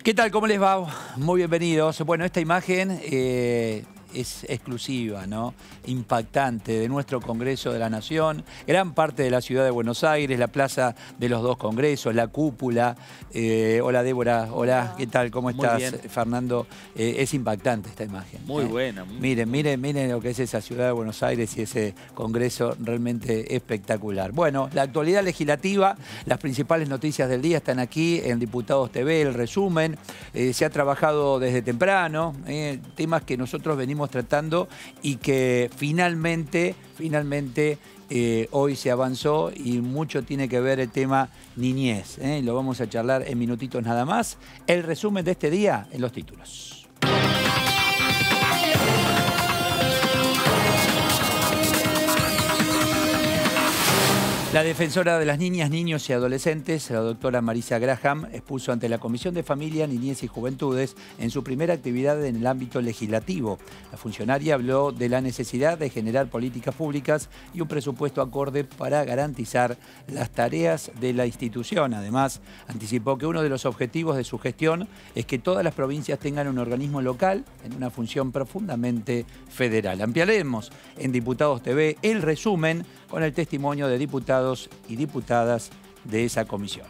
¿Qué tal? ¿Cómo les va? Muy bienvenidos. Bueno, esta imagen es exclusiva, ¿no? Impactante de nuestro Congreso de la Nación, gran parte de la ciudad de Buenos Aires, la plaza de los dos congresos, la cúpula. Hola Débora, hola, ¿qué tal? ¿Cómo estás? Muy bien. Fernando, es impactante esta imagen. Muy buena. Miren lo que es esa ciudad de Buenos Aires y ese Congreso realmente espectacular. Bueno, la actualidad legislativa, las principales noticias del día están aquí en Diputados TV, el resumen. Se ha trabajado desde temprano, temas que nosotros venimos tratando y que finalmente hoy se avanzó y mucho tiene que ver el tema niñez. Lo vamos a charlar en minutitos nada más. El resumen de este día en los títulos. La defensora de las niñas, niños y adolescentes, la doctora Marisa Graham, expuso ante la Comisión de Familia, Niñez y Juventudes en su primera actividad en el ámbito legislativo. La funcionaria habló de la necesidad de generar políticas públicas y un presupuesto acorde para garantizar las tareas de la institución. Además, anticipó que uno de los objetivos de su gestión es que todas las provincias tengan un organismo local en una función profundamente federal. Ampliaremos en Diputados TV el resumen con el testimonio de diputados y diputadas de esa comisión.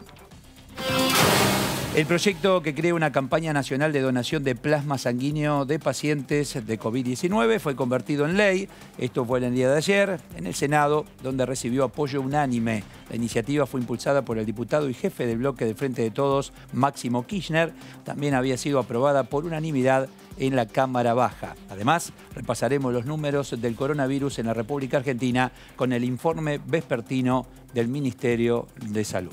El proyecto que crea una campaña nacional de donación de plasma sanguíneo de pacientes de COVID-19 fue convertido en ley. Esto fue el día de ayer en el Senado, donde recibió apoyo unánime. La iniciativa fue impulsada por el diputado y jefe del bloque de Frente de Todos, Máximo Kirchner. También había sido aprobada por unanimidad en la Cámara Baja. Además, repasaremos los números del coronavirus en la República Argentina con el informe vespertino del Ministerio de Salud.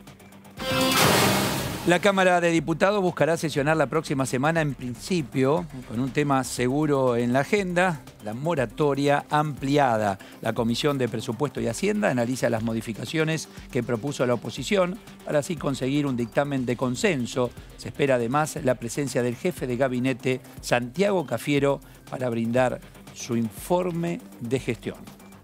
La Cámara de Diputados buscará sesionar la próxima semana, en principio, con un tema seguro en la agenda, la moratoria ampliada. La Comisión de Presupuesto y Hacienda analiza las modificaciones que propuso la oposición para así conseguir un dictamen de consenso. Se espera además la presencia del jefe de gabinete, Santiago Cafiero, para brindar su informe de gestión.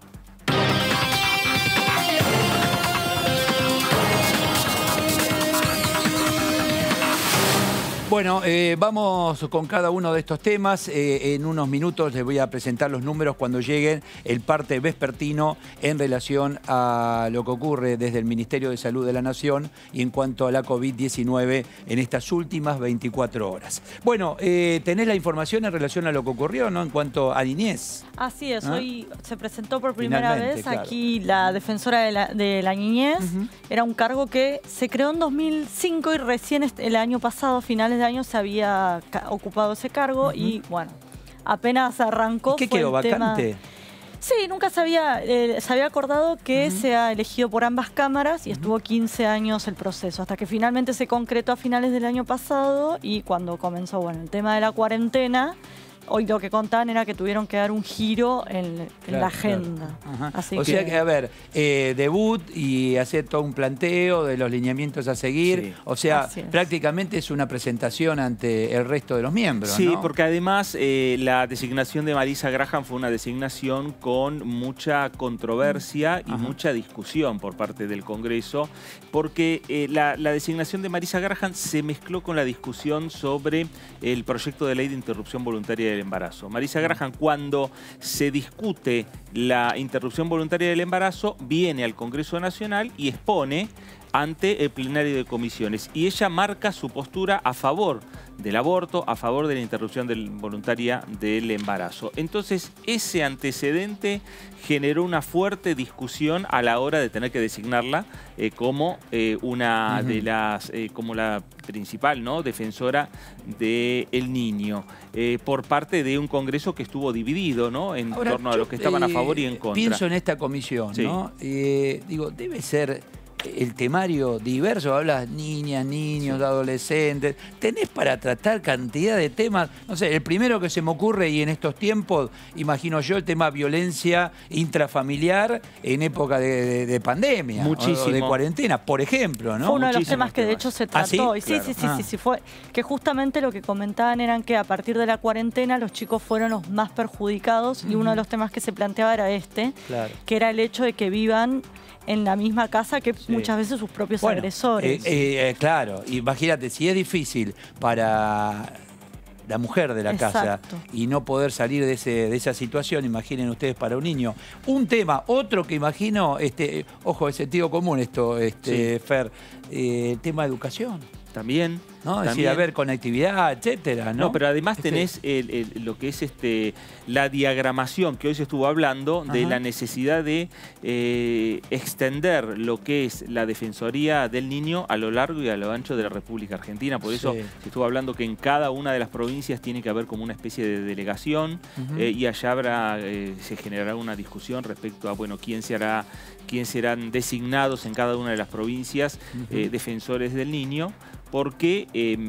Bueno, vamos con cada uno de estos temas. En unos minutos les voy a presentar los números cuando lleguen el parte vespertino en relación a lo que ocurre desde el Ministerio de Salud de la Nación y en cuanto a la COVID-19 en estas últimas 24 horas. Bueno, tenés la información en relación a lo que ocurrió, ¿no? En cuanto a niñez. Así es, hoy se presentó por primera vez claro. Aquí la defensora de la niñez. Era un cargo que se creó en 2005 y recién el año pasado, finales de año, se había ocupado ese cargo y bueno, apenas arrancó. ¿Y qué quedó vacante? Sí, nunca se había acordado que sea elegido por ambas cámaras y estuvo 15 años el proceso, hasta que finalmente se concretó a finales del año pasado y cuando comenzó el tema de la cuarentena. Hoy lo que contaban era que tuvieron que dar un giro en la agenda. Claro. Así o sea que, a ver, debut y hacer todo un planteo de los lineamientos a seguir. Sí. O sea, prácticamente es una presentación ante el resto de los miembros, Sí, ¿no? porque además la designación de Marisa Graham fue una designación con mucha controversia y mucha discusión por parte del Congreso, porque la designación de Marisa Graham se mezcló con la discusión sobre el proyecto de ley de interrupción voluntaria del embarazo. Marisa Graham, cuando se discute la interrupción voluntaria del embarazo, viene al Congreso Nacional y expone ante el plenario de comisiones. Y ella marca su postura a favor del aborto, a favor de la interrupción voluntaria del embarazo. Entonces, ese antecedente generó una fuerte discusión a la hora de tener que designarla como una de las, como la principal, ¿no?, defensora del niño, por parte de un Congreso que estuvo dividido, ¿no?, en torno a los que estaban a favor y en contra. Pienso en esta comisión, ¿no? Digo, debe ser el temario diverso, hablas niñas, niños, adolescentes. Tenés para tratar cantidad de temas. No sé, el primero que se me ocurre y en estos tiempos, imagino yo, el tema violencia intrafamiliar en época de pandemia. Muchísimo. O de cuarentena, por ejemplo, ¿no? Fue uno de los temas que de hecho se trató. ¿Sí? Sí, fue que justamente lo que comentaban eran que a partir de la cuarentena los chicos fueron los más perjudicados y uno de los temas que se planteaba era que era el hecho de que vivan en la misma casa que muchas veces sus propios agresores. Claro, imagínate, si es difícil para la mujer de la casa y no poder salir de esa situación, imaginen ustedes para un niño. Un tema, otro que imagino, ojo, es sentido común esto, Fer, el tema de educación. También. ¿No? Es decir, a ver, conectividad, etcétera, ¿no? No, pero además tenés lo que es la diagramación que hoy se estuvo hablando de la necesidad de extender lo que es la Defensoría del Niño a lo largo y a lo ancho de la República Argentina. Por eso se estuvo hablando que en cada una de las provincias tiene que haber como una especie de delegación y allá se generará una discusión respecto a, bueno, quién serán designados en cada una de las provincias defensores del niño, porque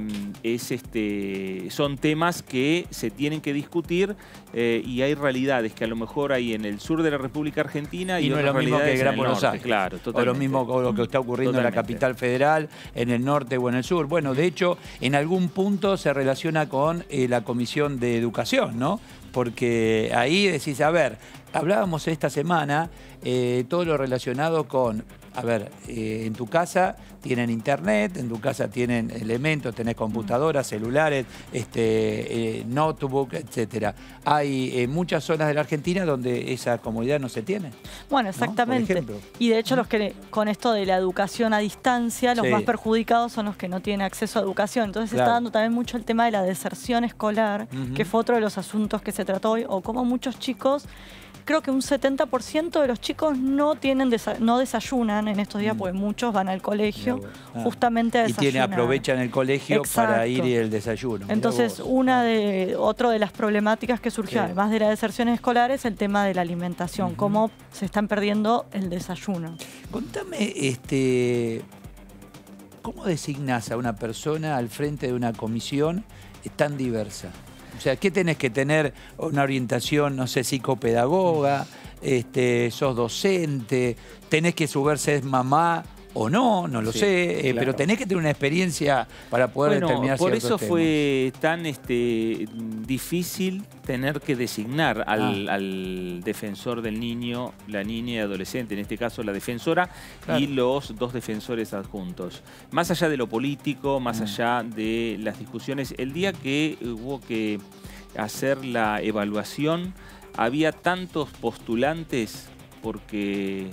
son temas que se tienen que discutir y hay realidades que a lo mejor hay en el sur de la República Argentina y no es otras lo mismo que realidades Gran en el Buenos norte. Aires. Claro, o lo mismo con lo que está ocurriendo en la capital federal, en el norte o en el sur. Bueno, de hecho, en algún punto se relaciona con la Comisión de Educación, ¿no? Porque ahí decís, a ver, hablábamos esta semana todo lo relacionado con, a ver, en tu casa tienen internet, en tu casa tienen elementos, tenés computadoras, celulares, notebook, etcétera. Hay muchas zonas de la Argentina donde esa comodidad no se tiene. Bueno, exactamente. ¿No? Y de hecho los que con esto de la educación a distancia, los más perjudicados son los que no tienen acceso a educación. Entonces se está dando también mucho el tema de la deserción escolar, que fue otro de los asuntos que se trató hoy, o como muchos chicos, creo que un 70% de los chicos no desayunan en estos días, porque muchos van al colegio justamente a desayunar. Y aprovechan el colegio para ir y el desayuno. Entonces, otro de las problemáticas que surgió, además de la deserción escolar, es el tema de la alimentación, cómo se están perdiendo el desayuno. Contame, ¿cómo designás a una persona al frente de una comisión tan diversa? O sea, ¿qué tenés que tener? Una orientación, no sé, psicopedagoga, sos docente, tenés que ser mamá o no lo sé, pero tenés que tener una experiencia para poder determinar ciertos temas. Por eso fue tan difícil tener que designar al defensor del niño, la niña y adolescente, en este caso la defensora, y los dos defensores adjuntos. Más allá de lo político, más allá de las discusiones, el día que hubo que hacer la evaluación, había tantos postulantes porque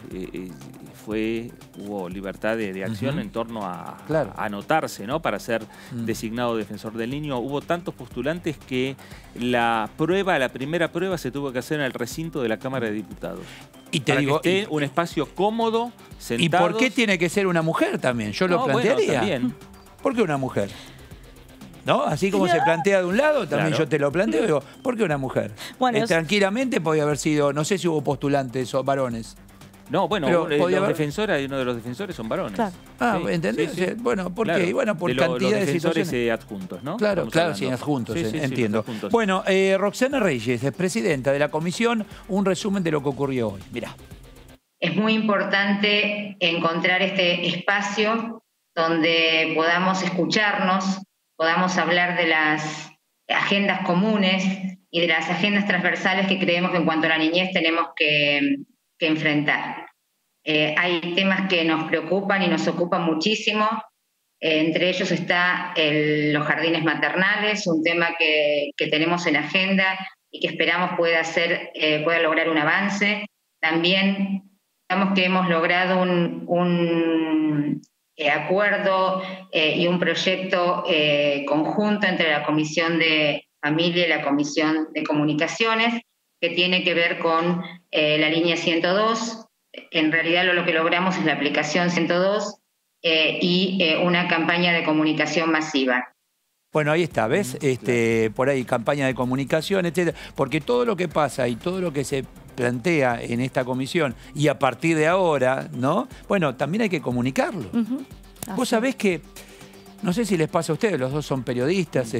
hubo libertad de acción en torno a anotarse, ¿no? Para ser designado defensor del niño. Hubo tantos postulantes que la primera prueba se tuvo que hacer en el recinto de la Cámara de Diputados. Y te digo, que esté un espacio cómodo, sentados. ¿Y por qué tiene que ser una mujer también? Yo lo plantearía. También. ¿Por qué una mujer? ¿No? Así como se plantea de un lado, también yo te lo planteo. Digo, ¿por qué una mujer? Bueno, tranquilamente podía haber sido, no sé si hubo postulantes o varones. No, bueno, uno de los defensores son varones. Claro. ¿Entendés? Sí. Bueno, ¿por qué? Bueno, por cantidad de situaciones. Adjuntos, ¿no? Claro, sí, adjuntos, entiendo. Adjuntos. Bueno, Roxana Reyes, es presidenta de la comisión, un resumen de lo que ocurrió hoy. Mirá. Es muy importante encontrar este espacio donde podamos escucharnos, podamos hablar de las agendas comunes y de las agendas transversales que creemos que en cuanto a la niñez tenemos que enfrentar. Hay temas que nos preocupan y nos ocupan muchísimo, entre ellos está los jardines maternales, un tema que tenemos en agenda y que esperamos pueda lograr un avance. También digamos que hemos logrado un acuerdo y un proyecto conjunto entre la Comisión de Familia y la Comisión de Comunicaciones, que tiene que ver con la línea 102. En realidad lo que logramos es la aplicación 102 y una campaña de comunicación masiva. Bueno, ahí está, ¿ves? Por ahí, campaña de comunicación, etcétera. Porque todo lo que pasa y todo lo que se plantea en esta comisión y a partir de ahora, ¿no? Bueno, también hay que comunicarlo. Vos sabés que, no sé si les pasa a ustedes, los dos son periodistas,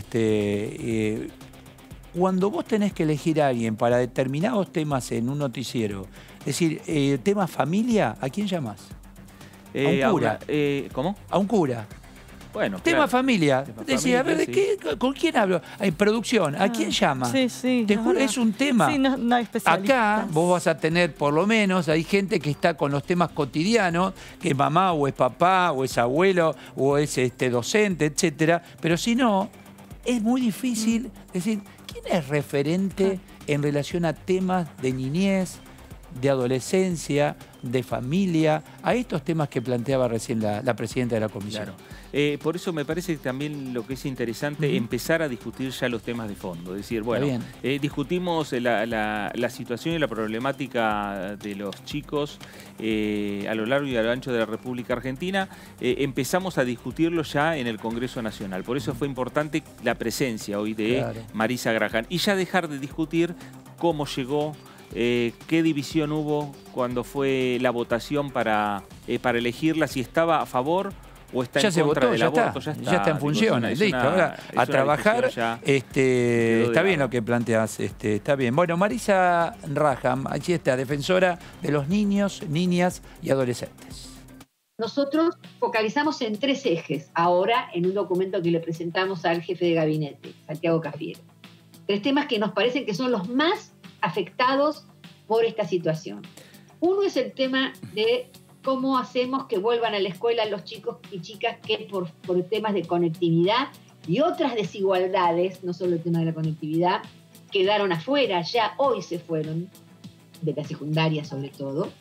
cuando vos tenés que elegir a alguien para determinados temas en un noticiero, es decir, tema familia, ¿a quién llamás? A un cura. ¿Cómo? A un cura. Bueno, tema familia. Tema Decía, a ver, familia, ¿con quién hablo? Hay producción, ¿a quién llama? Sí, sí. Te juro, es un tema. Sí, no hay especialistas. Acá vos vas a tener, por lo menos, hay gente que está con los temas cotidianos, que es mamá o es papá o es abuelo o es docente, etcétera. Pero si no, es muy difícil decir, ¿quién es referente en relación a temas de niñez, de adolescencia, de familia, a estos temas que planteaba recién la presidenta de la comisión? Claro. Por eso me parece que también lo que es interesante empezar a discutir ya los temas de fondo. Es decir, bueno, discutimos la situación y la problemática de los chicos a lo largo y a lo ancho de la República Argentina. Empezamos a discutirlo ya en el Congreso Nacional. Por eso fue importante la presencia hoy de Marisa Graham. Y ya dejar de discutir cómo llegó, qué división hubo cuando fue la votación para elegirla, si estaba a favor o está en contra del aborto. Ya está en funciones, listo. Ahora a trabajar, está bien lo que planteas, está bien. Bueno, Marisa Graham, allí está, defensora de los niños, niñas y adolescentes. Nosotros focalizamos en 3 ejes ahora en un documento que le presentamos al jefe de gabinete, Santiago Cafiero. 3 temas que nos parecen que son los más afectados por esta situación. Uno es el tema de cómo hacemos que vuelvan a la escuela los chicos y chicas que por temas de conectividad y otras desigualdades, no solo el tema de la conectividad, quedaron afuera, ya hoy se fueron, de la secundaria sobre todo.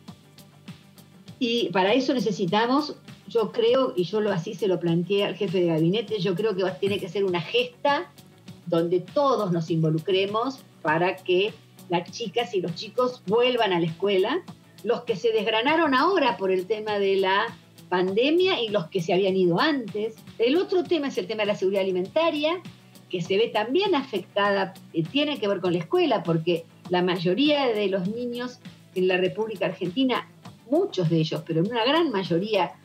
Y para eso necesitamos, yo creo, y así se lo planteé al jefe de gabinete, yo creo que tiene que ser una gesta donde todos nos involucremos para que las chicas y los chicos vuelvan a la escuela, los que se desgranaron ahora por el tema de la pandemia y los que se habían ido antes. El otro tema es el tema de la seguridad alimentaria, que se ve también afectada, tiene que ver con la escuela, porque la mayoría de los niños en la República Argentina, muchos de ellos, pero una gran mayoría,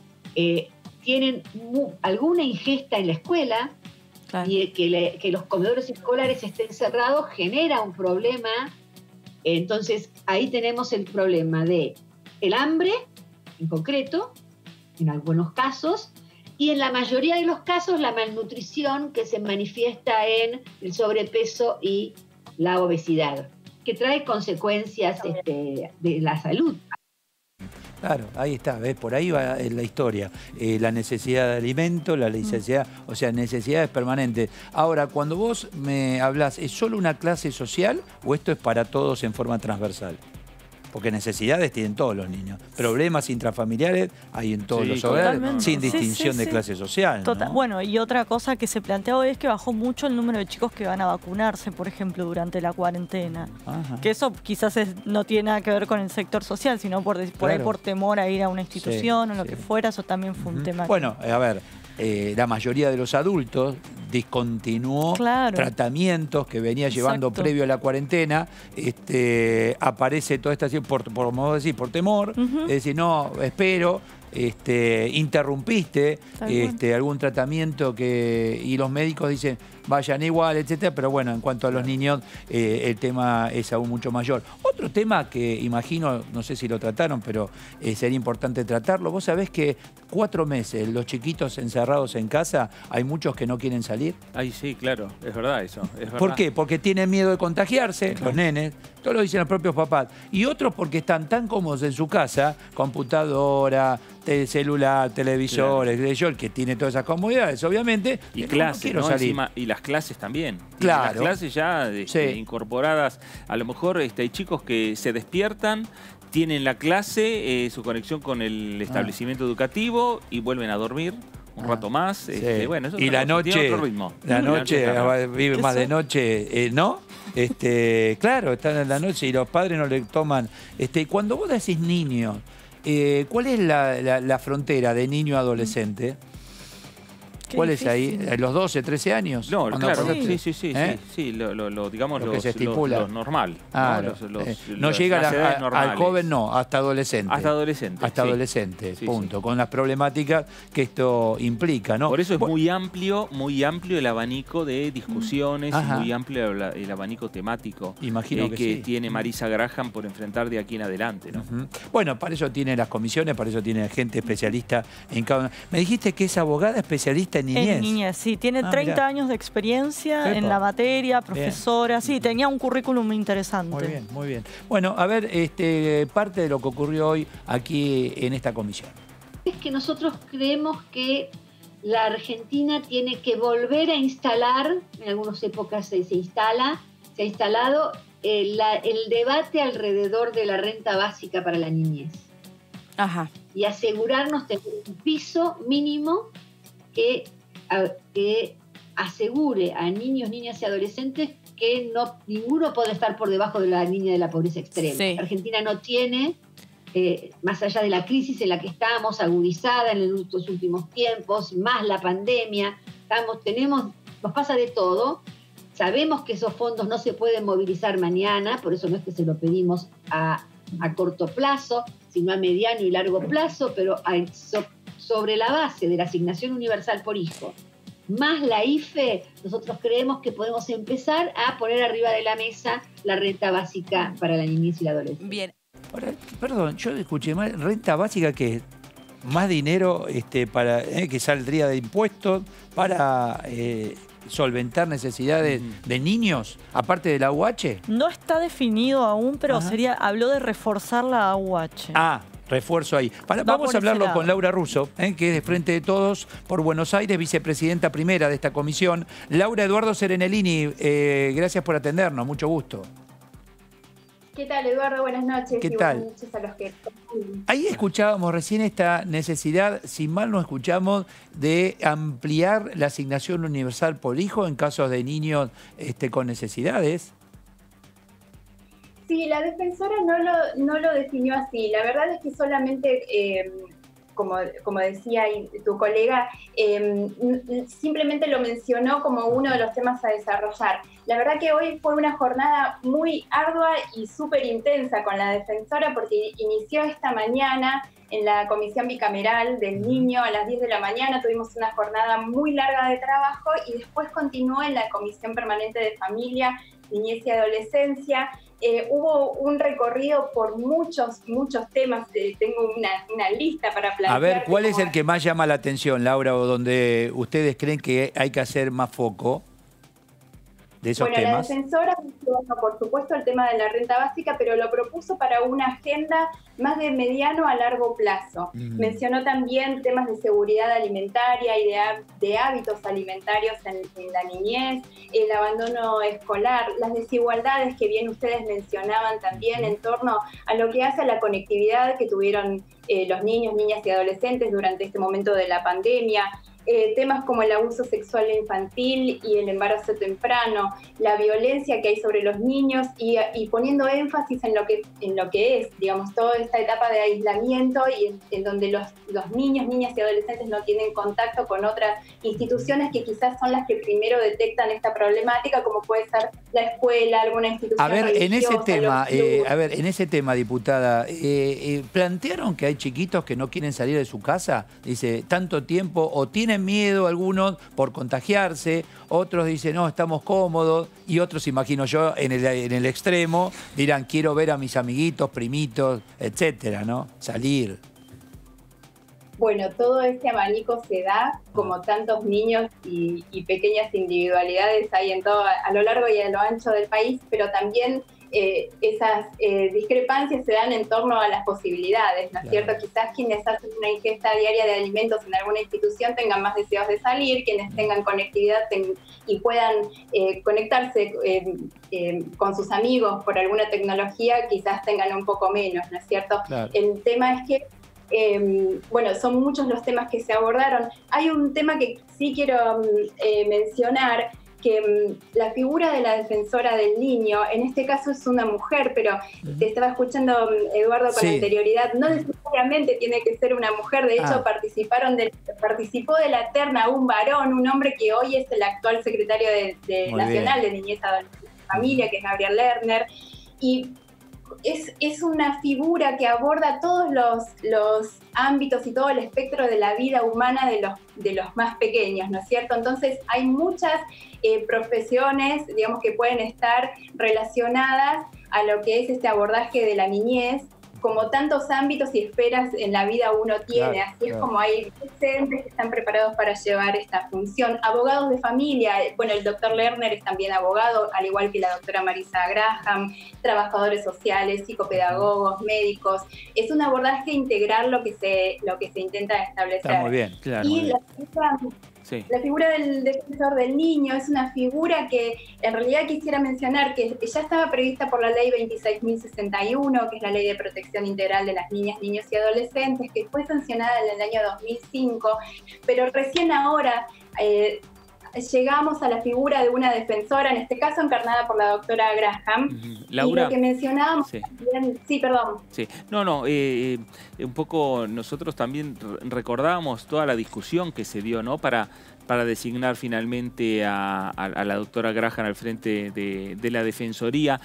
tienen alguna ingesta en la escuela. Claro. Y que los comedores escolares estén cerrados genera un problema. Entonces, ahí tenemos el problema de el hambre, en concreto, en algunos casos, y en la mayoría de los casos la malnutrición que se manifiesta en el sobrepeso y la obesidad, que trae consecuencias de la salud. Claro, ahí está, ¿ves? Por ahí va la historia. La necesidad de alimento, la necesidad, o sea, necesidades permanentes. Ahora, cuando vos me hablás, ¿es solo una clase social o esto es para todos en forma transversal? Porque necesidades tienen todos los niños. Problemas intrafamiliares hay en todos los hogares, sin distinción de clase social, ¿no? Bueno, y otra cosa que se plantea hoy es que bajó mucho el número de chicos que van a vacunarse, por ejemplo, durante la cuarentena. Que eso quizás no tiene nada que ver con el sector social, sino por ahí por temor a ir a una institución o lo que fuera. Eso también fue un tema. Bueno, a ver, la mayoría de los adultos discontinuó tratamientos que venía llevando previo a la cuarentena. Aparece toda esta situación, por modo de decir, por temor. Es decir, no, espero. Interrumpiste algún tratamiento y los médicos dicen vayan igual, etcétera, pero bueno, en cuanto a los niños el tema es aún mucho mayor. Otro tema que imagino, no sé si lo trataron, pero sería importante tratarlo. Vos sabés que 4 meses los chiquitos encerrados en casa, hay muchos que no quieren salir. Ay, sí, claro, es verdad eso. Es verdad. ¿Por qué? Porque tienen miedo de contagiarse, los nenes, todo lo dicen los propios papás. Y otros porque están tan cómodos en su casa, computadora, celular, televisores, el que tiene todas esas comodidades, obviamente. Y clases, ¿no? Encima, y las clases también. Claro. Las clases ya incorporadas. A lo mejor hay chicos que se despiertan, tienen la clase, su conexión con el establecimiento educativo y vuelven a dormir un rato más. Bueno, eso y la noche, tiene otro ritmo. La noche vive más de noche, ¿no? Claro, están en la noche y los padres no le toman. Cuando vos decís niños, ¿cuál es la frontera de niño a adolescente? ¿Cuál es ahí? ¿Los 12, 13 años? No, claro, sí, digamos lo que se estipula. Lo normal. Ah, no llega al joven, no, hasta adolescente. Hasta adolescente. Hasta adolescente, punto. Con las problemáticas que esto implica, ¿no? Por eso es muy amplio el abanico de discusiones, y muy amplio el abanico temático. Imagino que tiene Marisa Graham por enfrentar de aquí en adelante, ¿no? Bueno, para eso tiene las comisiones, para eso tiene gente especialista en cada una. Me dijiste que es abogada especialista en niñez. En niñez, sí. Tiene 30 años de experiencia en la materia, profesora. Sí, tenía un currículum interesante. Muy bien, muy bien. Bueno, a ver, parte de lo que ocurrió hoy aquí en esta comisión. Es que nosotros creemos que la Argentina tiene que volver a instalar, en algunas épocas se ha instalado el debate alrededor de la renta básica para la niñez. Ajá. Y asegurarnos de un piso mínimo que asegure a niños, niñas y adolescentes que ninguno puede estar por debajo de la línea de la pobreza extrema. Sí. Argentina no tiene, más allá de la crisis en la que estamos, agudizada en estos últimos tiempos, más la pandemia, nos pasa de todo. Sabemos que esos fondos no se pueden movilizar mañana, por eso no es que se lo pedimos a corto plazo, sino a mediano y largo plazo, pero sobre la base de la asignación universal por hijo, más la IFE, nosotros creemos que podemos empezar a poner arriba de la mesa la renta básica para la niñez y la adolescencia. Bien. Ahora, perdón, yo escuché mal, renta básica que más dinero para que saldría de impuestos para solventar necesidades de niños, aparte de la AUH. No está definido aún, pero habló de reforzar la AUH. Refuerzo ahí. Vamos a hablarlo con Laura Russo, que es de Frente de Todos por Buenos Aires, vicepresidenta primera de esta comisión. Laura, Eduardo Serenellini, gracias por atendernos, mucho gusto. ¿Qué tal, Eduardo? Buenas noches. ¿Qué tal? Buenas noches a los que... Ahí escuchábamos recién esta necesidad, si mal no escuchamos, de ampliar la asignación universal por hijo en casos de niños con necesidades. Sí, la defensora no lo definió así. La verdad es que solamente, como decía tu colega, simplemente lo mencionó como uno de los temas a desarrollar. La verdad que hoy fue una jornada muy ardua y súper intensa con la defensora porque inició esta mañana en la Comisión Bicameral del Niño a las 10 de la mañana. Tuvimos una jornada muy larga de trabajo y después continuó en la Comisión Permanente de Familia, Niñez y Adolescencia. Hubo un recorrido por muchos temas. Tengo una lista para plantear. A ver, ¿cuál es el que más llama la atención, Laura, o donde ustedes creen que hay que hacer más foco de esos temas? La defensora, por supuesto, el tema de la renta básica, pero lo propuso para una agenda más de mediano a largo plazo. Mencionó también temas de seguridad alimentaria y de hábitos alimentarios en la niñez, el abandono escolar, las desigualdades que bien ustedes mencionaban también en torno a lo que hace a la conectividad que tuvieron los niños, niñas y adolescentes durante este momento de la pandemia. Temas como el abuso sexual infantil y el embarazo temprano, la violencia que hay sobre los niños y poniendo énfasis en lo que es, digamos, toda esta etapa de aislamiento y en donde los niños, niñas y adolescentes no tienen contacto con otras instituciones que quizás son las que primero detectan esta problemática, como puede ser la escuela, alguna institución religiosa. En ese tema, diputada, ¿plantearon que hay chiquitos que no quieren salir de su casa? Dice, tanto tiempo, o tienen miedo algunos por contagiarse, otros dicen, no, estamos cómodos, y otros, imagino yo, en el extremo, dirán, quiero ver a mis amiguitos, primitos, etcétera, ¿no? Salir. Bueno, todo este abanico se da, como tantos niños y pequeñas individualidades hay a lo largo y a lo ancho del país, pero también esas discrepancias se dan en torno a las posibilidades, ¿no es cierto? Quizás quienes hacen una ingesta diaria de alimentos en alguna institución tengan más deseos de salir, quienes tengan conectividad y puedan conectarse con sus amigos por alguna tecnología, quizás tengan un poco menos, ¿no es cierto? Claro. El tema es que son muchos los temas que se abordaron. Hay un tema que sí quiero mencionar, que la figura de la defensora del niño, en este caso es una mujer, pero te estaba escuchando, Eduardo, con anterioridad, no necesariamente tiene que ser una mujer, de hecho participó de la terna un varón, un hombre que hoy es el actual secretario nacional de Niñez, Adolescencia y Familia, que es Gabriel Lerner, y es una figura que aborda todos los ámbitos y todo el espectro de la vida humana de los más pequeños, ¿no es cierto? Entonces hay muchas profesiones, digamos, que pueden estar relacionadas a lo que es este abordaje de la niñez, como tantos ámbitos y esferas en la vida uno tiene, así es como hay docentes que están preparados para llevar esta función. Abogados de familia, bueno, el doctor Lerner es también abogado, al igual que la doctora Marisa Graham, trabajadores sociales, psicopedagogos, médicos. Es un abordaje integral lo que se intenta establecer. Está muy bien, claro. Y la figura del defensor del niño es una figura que en realidad quisiera mencionar que ya estaba prevista por la ley 26.061, que es la ley de protección integral de las niñas, niños y adolescentes, que fue sancionada en el año 2005, pero recién ahora llegamos a la figura de una defensora, en este caso encarnada por la doctora Graham. Laura, y lo que mencionábamos también, perdón. Sí, un poco nosotros también recordábamos toda la discusión que se dio, ¿no? Para designar finalmente a la doctora Graham al frente de la Defensoría.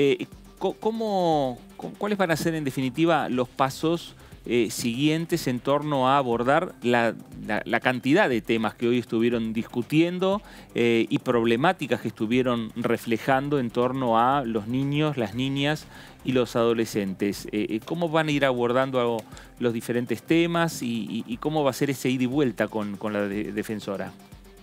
¿Cuáles van a ser en definitiva los pasos siguientes en torno a abordar la cantidad de temas que hoy estuvieron discutiendo y problemáticas que estuvieron reflejando en torno a los niños, las niñas y los adolescentes? ¿Cómo van a ir abordando los diferentes temas y cómo va a ser ese ida y vuelta con la defensora?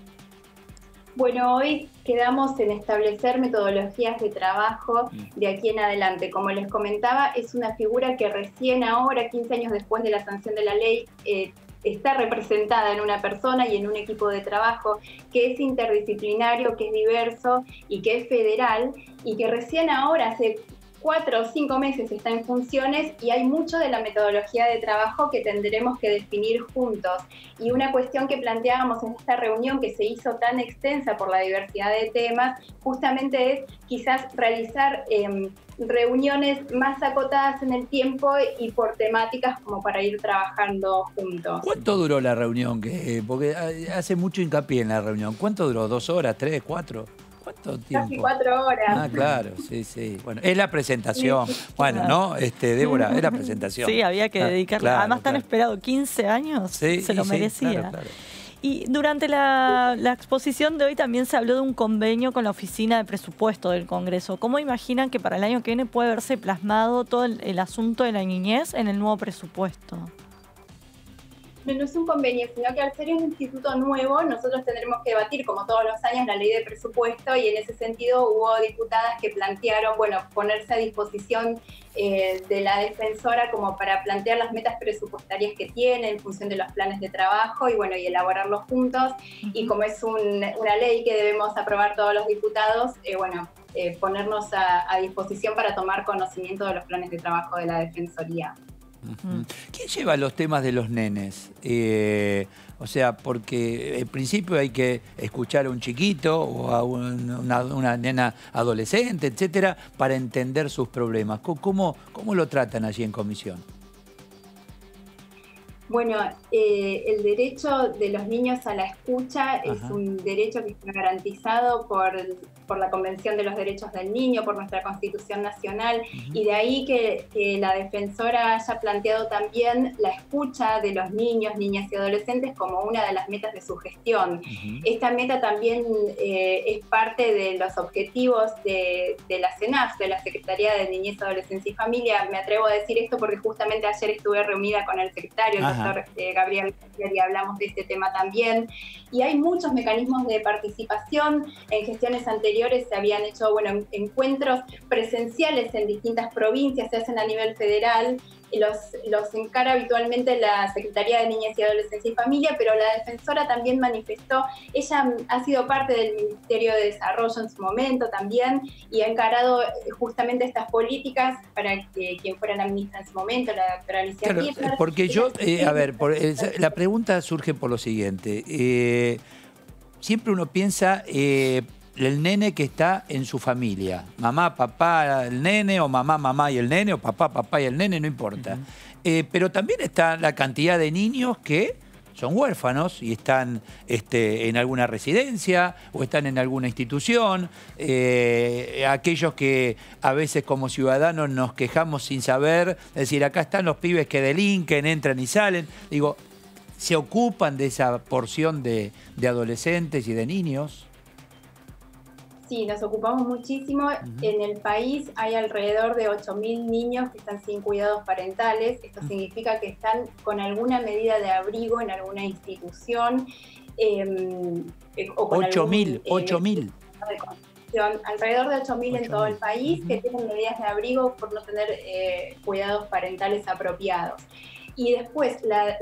Bueno, hoy quedamos en establecer metodologías de trabajo de aquí en adelante. Como les comentaba, es una figura que recién ahora, 15 años después de la sanción de la ley, está representada en una persona y en un equipo de trabajo que es interdisciplinario, que es diverso y que es federal, y que recién ahora, hace 4 o 5 meses, está en funciones, y hay mucho de la metodología de trabajo que tendremos que definir juntos. Y una cuestión que planteábamos en esta reunión, que se hizo tan extensa por la diversidad de temas, justamente es quizás realizar reuniones más acotadas en el tiempo y por temáticas, como para ir trabajando juntos. ¿Cuánto duró la reunión? Porque hace mucho hincapié en la reunión. ¿Cuánto duró? ¿2 horas, 3, 4? ¿Cuánto tiempo? Casi 4 horas. Ah, claro, sí. Bueno, es la presentación. Bueno, ¿no? Débora, es la presentación. Sí, había que dedicarle. Claro, Además, tan esperado, 15 años, se lo merecía. Claro. Y durante la exposición de hoy también se habló de un convenio con la Oficina de Presupuesto del Congreso. ¿Cómo imaginan que para el año que viene puede verse plasmado todo el asunto de la niñez en el nuevo presupuesto? No es un convenio, sino que al ser un instituto nuevo, nosotros tendremos que debatir, como todos los años, la ley de presupuesto, y en ese sentido hubo diputadas que plantearon, ponerse a disposición de la defensora como para plantear las metas presupuestarias que tiene en función de los planes de trabajo y elaborarlos juntos. Y como es una ley que debemos aprobar todos los diputados, ponernos a disposición para tomar conocimiento de los planes de trabajo de la Defensoría. ¿Quién lleva los temas de los nenes? O sea, porque en principio hay que escuchar a un chiquito o a una nena adolescente, etcétera, para entender sus problemas. ¿Cómo lo tratan allí en comisión? Bueno, el derecho de los niños a la escucha es un derecho que está garantizado por la Convención de los Derechos del Niño, por nuestra Constitución Nacional, y de ahí que la defensora haya planteado también la escucha de los niños, niñas y adolescentes como una de las metas de su gestión. Esta meta también es parte de los objetivos de la CENAF, de la Secretaría de Niñez, Adolescencia y Familia. Me atrevo a decir esto porque justamente ayer estuve reunida con el secretario, el doctor Gabriel, y hablamos de este tema también. Y hay muchos mecanismos de participación. En gestiones anteriores se habían hecho encuentros presenciales en distintas provincias, se hacen a nivel federal, los encara habitualmente la Secretaría de Niñez y Adolescencia y Familia, pero la defensora también manifestó, ella ha sido parte del Ministerio de Desarrollo en su momento también, y ha encarado justamente estas políticas para que quien fuera la ministra en su momento, la doctora Alicia Kirchner. Porque la pregunta surge por lo siguiente. Siempre uno piensa el nene que está en su familia. Mamá, papá, el nene, o mamá, mamá y el nene, o papá, papá y el nene, no importa. Pero también está la cantidad de niños que son huérfanos y están en alguna residencia o están en alguna institución. Aquellos que a veces como ciudadanos nos quejamos sin saber, es decir, acá están los pibes que delinquen, entran y salen. Digo, ¿se ocupan de esa porción de adolescentes y de niños? Sí, nos ocupamos muchísimo. En el país hay alrededor de 8.000 niños que están sin cuidados parentales. Esto significa que están con alguna medida de abrigo en alguna institución. O con 8.000. Alrededor de 8.000 en todo el país que tienen medidas de abrigo por no tener cuidados parentales apropiados. Y después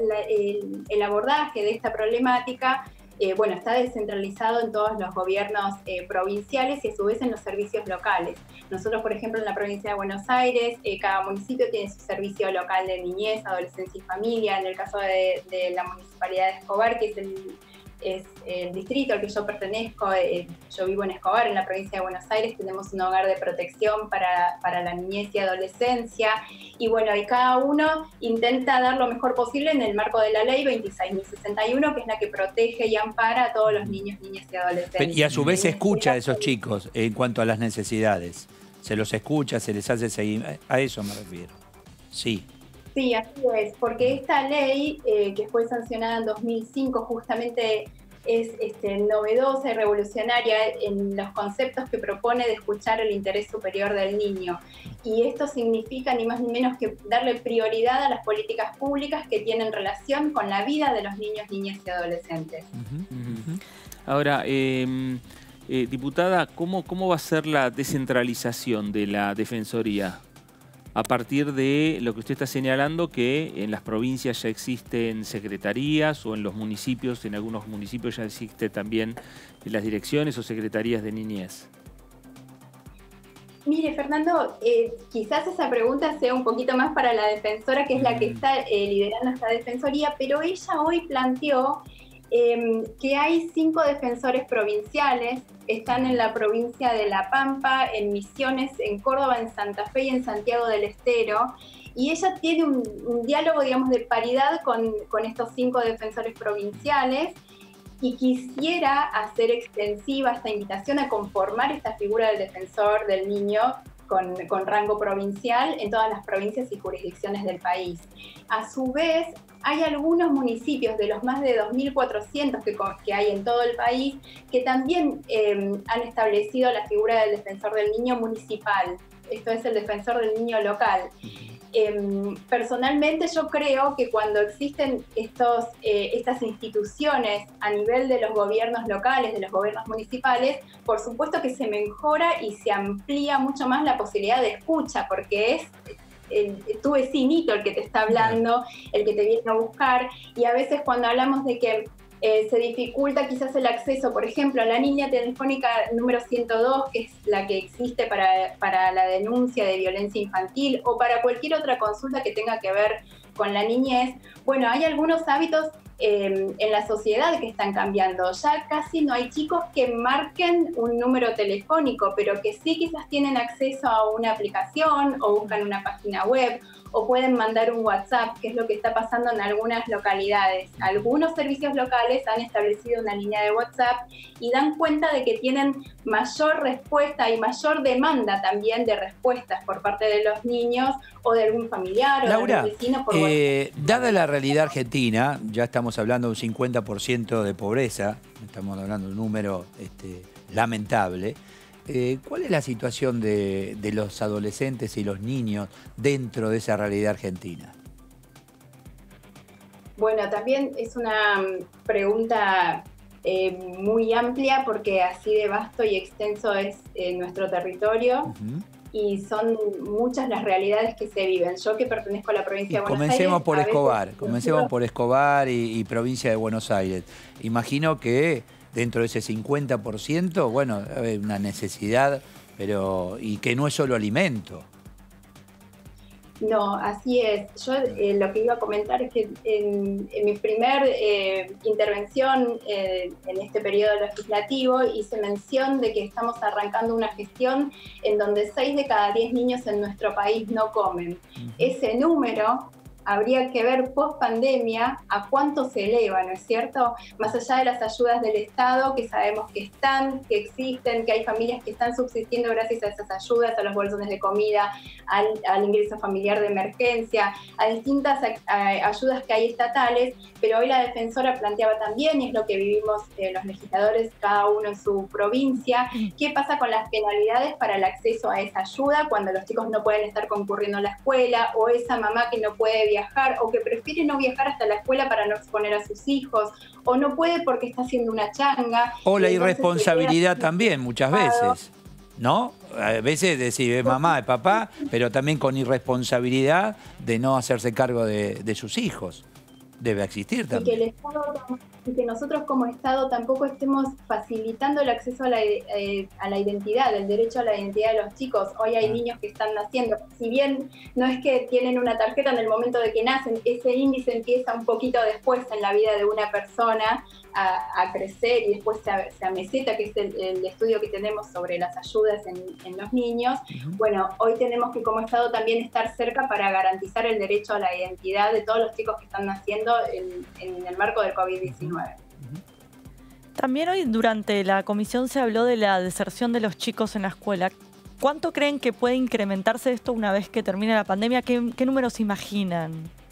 el abordaje de esta problemática está descentralizado en todos los gobiernos provinciales y a su vez en los servicios locales. Nosotros, por ejemplo, en la provincia de Buenos Aires, cada municipio tiene su servicio local de niñez, adolescencia y familia. En el caso de la municipalidad de Escobar, que es el distrito al que yo pertenezco, yo vivo en Escobar, en la provincia de Buenos Aires, tenemos un hogar de protección para la niñez y adolescencia, y y cada uno intenta dar lo mejor posible en el marco de la ley 26.061, que es la que protege y ampara a todos los niños, niñas y adolescentes. Y a su vez se escucha a esos chicos en cuanto a las necesidades. Se los escucha, se les hace seguimiento. A eso me refiero. Sí. Sí, así es, porque esta ley que fue sancionada en 2005 justamente es novedosa y revolucionaria en los conceptos que propone de escuchar el interés superior del niño. Y esto significa ni más ni menos que darle prioridad a las políticas públicas que tienen relación con la vida de los niños, niñas y adolescentes. Ahora, diputada, ¿cómo va a ser la descentralización de la Defensoría? A partir de lo que usted está señalando, que en las provincias ya existen secretarías o en los municipios, en algunos municipios ya existe también las direcciones o secretarías de niñez. Mire, Fernando, quizás esa pregunta sea un poquito más para la defensora, que es la que está liderando esta defensoría, pero ella hoy planteó que hay 5 defensores provinciales, están en la provincia de La Pampa, en Misiones, en Córdoba, en Santa Fe y en Santiago del Estero, y ella tiene un diálogo, digamos, de paridad con estos 5 defensores provinciales, y quisiera hacer extensiva esta invitación a conformar esta figura del defensor del niño con rango provincial en todas las provincias y jurisdicciones del país. A su vez, hay algunos municipios de los más de 2.400 que hay en todo el país que también han establecido la figura del defensor del niño municipal. Esto es el defensor del niño local. Personalmente yo creo que cuando existen estas instituciones a nivel de los gobiernos locales, de los gobiernos municipales, por supuesto que se mejora y se amplía mucho más la posibilidad de escucha, porque es tu vecinito el que te está hablando, el que te viene a buscar, y a veces cuando hablamos de que se dificulta quizás el acceso, por ejemplo, a la línea telefónica número 102, que es la que existe para la denuncia de violencia infantil o para cualquier otra consulta que tenga que ver con la niñez. Bueno, hay algunos hábitos en la sociedad que están cambiando. Ya casi no hay chicos que marquen un número telefónico, pero que sí quizás tienen acceso a una aplicación o buscan una página web o pueden mandar un WhatsApp, que es lo que está pasando en algunas localidades. Algunos servicios locales han establecido una línea de WhatsApp y dan cuenta de que tienen mayor respuesta y mayor demanda también de respuestas por parte de los niños o de algún familiar o Laura, de algún vecino. dada la realidad argentina, ya estamos hablando de un 50% de pobreza, estamos hablando de un número lamentable. ¿Cuál es la situación de los adolescentes y los niños dentro de esa realidad argentina? Bueno, también es una pregunta muy amplia porque así de vasto y extenso es nuestro territorio. Y son muchas las realidades que se viven. Yo que pertenezco a la provincia de Buenos Aires... Comencemos por Escobar y provincia de Buenos Aires. Imagino que dentro de ese 50%, bueno, hay una necesidad, y que no es solo alimento. No, así es. Yo lo que iba a comentar es que en mi primer intervención en este periodo legislativo hice mención de que estamos arrancando una gestión en donde 6 de cada 10 niños en nuestro país no comen. Ese número habría que ver post pandemia a cuánto se eleva, ¿no es cierto? Más allá de las ayudas del Estado, que sabemos que están, que existen, que hay familias que están subsistiendo gracias a esas ayudas, a los bolsones de comida, al ingreso familiar de emergencia, a distintas ayudas que hay estatales, pero hoy la defensora planteaba también, y es lo que vivimos los legisladores, cada uno en su provincia, qué pasa con las penalidades para el acceso a esa ayuda cuando los chicos no pueden estar concurriendo a la escuela, o esa mamá que no puede viajar o que prefiere no viajar hasta la escuela para no exponer a sus hijos, o no puede porque está haciendo una changa. O la irresponsabilidad también muchas veces, ¿no? A veces decir mamá, papá, pero también con irresponsabilidad de no hacerse cargo de sus hijos. Debe existir también. Y que el Estado, y que nosotros como Estado tampoco estemos facilitando el acceso a la identidad, el derecho a la identidad de los chicos. Hoy hay niños que están naciendo, si bien no es que tienen una tarjeta en el momento de que nacen, ese índice empieza un poquito después en la vida de una persona a crecer y después se ameseta, que es el estudio que tenemos sobre las ayudas en los niños. Bueno, hoy tenemos que como Estado también estar cerca para garantizar el derecho a la identidad de todos los chicos que están naciendo en el marco del COVID-19. También hoy durante la comisión se habló de la deserción de los chicos en la escuela. ¿Cuánto creen que puede incrementarse esto una vez que termine la pandemia? ¿Qué números imaginan?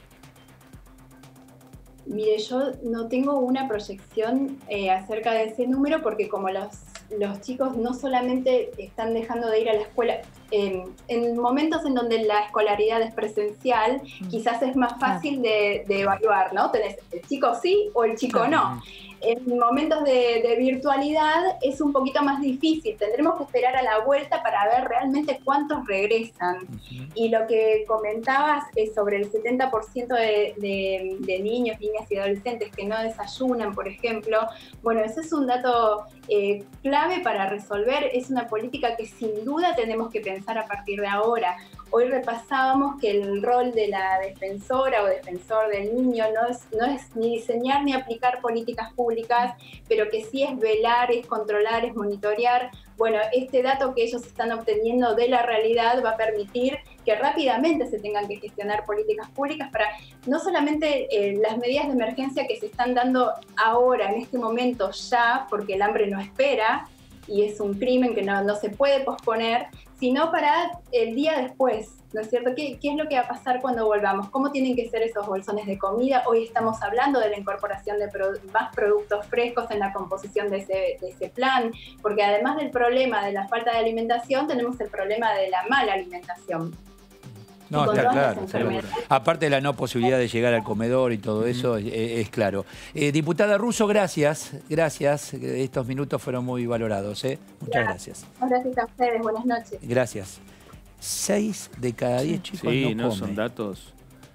Mire, yo no tengo una proyección acerca de ese número porque como los chicos no solamente están dejando de ir a la escuela, en momentos en donde la escolaridad es presencial, quizás es más fácil de evaluar, ¿no? Tenés el chico sí o el chico no. En momentos de virtualidad es un poquito más difícil. Tendremos que esperar a la vuelta para ver realmente cuántos regresan. Y lo que comentabas es sobre el 70% de niños, niñas y adolescentes que no desayunan, por ejemplo. Bueno, ese es un dato clave para resolver. Es una política que sin duda tenemos que pensar a partir de ahora. Hoy repasábamos que el rol de la defensora o defensor del niño no es ni diseñar ni aplicar políticas públicas, pero que sí es velar, es controlar, es monitorear. Bueno, este dato que ellos están obteniendo de la realidad va a permitir que rápidamente se tengan que gestionar políticas públicas para no solamente las medidas de emergencia que se están dando ahora, en este momento ya, porque el hambre no espera, y es un crimen que no se puede posponer, sino para el día después, ¿no es cierto? ¿Qué es lo que va a pasar cuando volvamos? ¿Cómo tienen que ser esos bolsones de comida? Hoy estamos hablando de la incorporación de más productos frescos en la composición de ese plan, porque además del problema de la falta de alimentación, tenemos el problema de la mala alimentación. No, está claro. Aparte de la no posibilidad de llegar al comedor y todo eso, es claro. Diputada Russo, gracias. Gracias. Estos minutos fueron muy valorados. Muchas gracias. Gracias a ustedes. Buenas noches. Gracias. 6 de cada 10 chicos no comen. Son datos...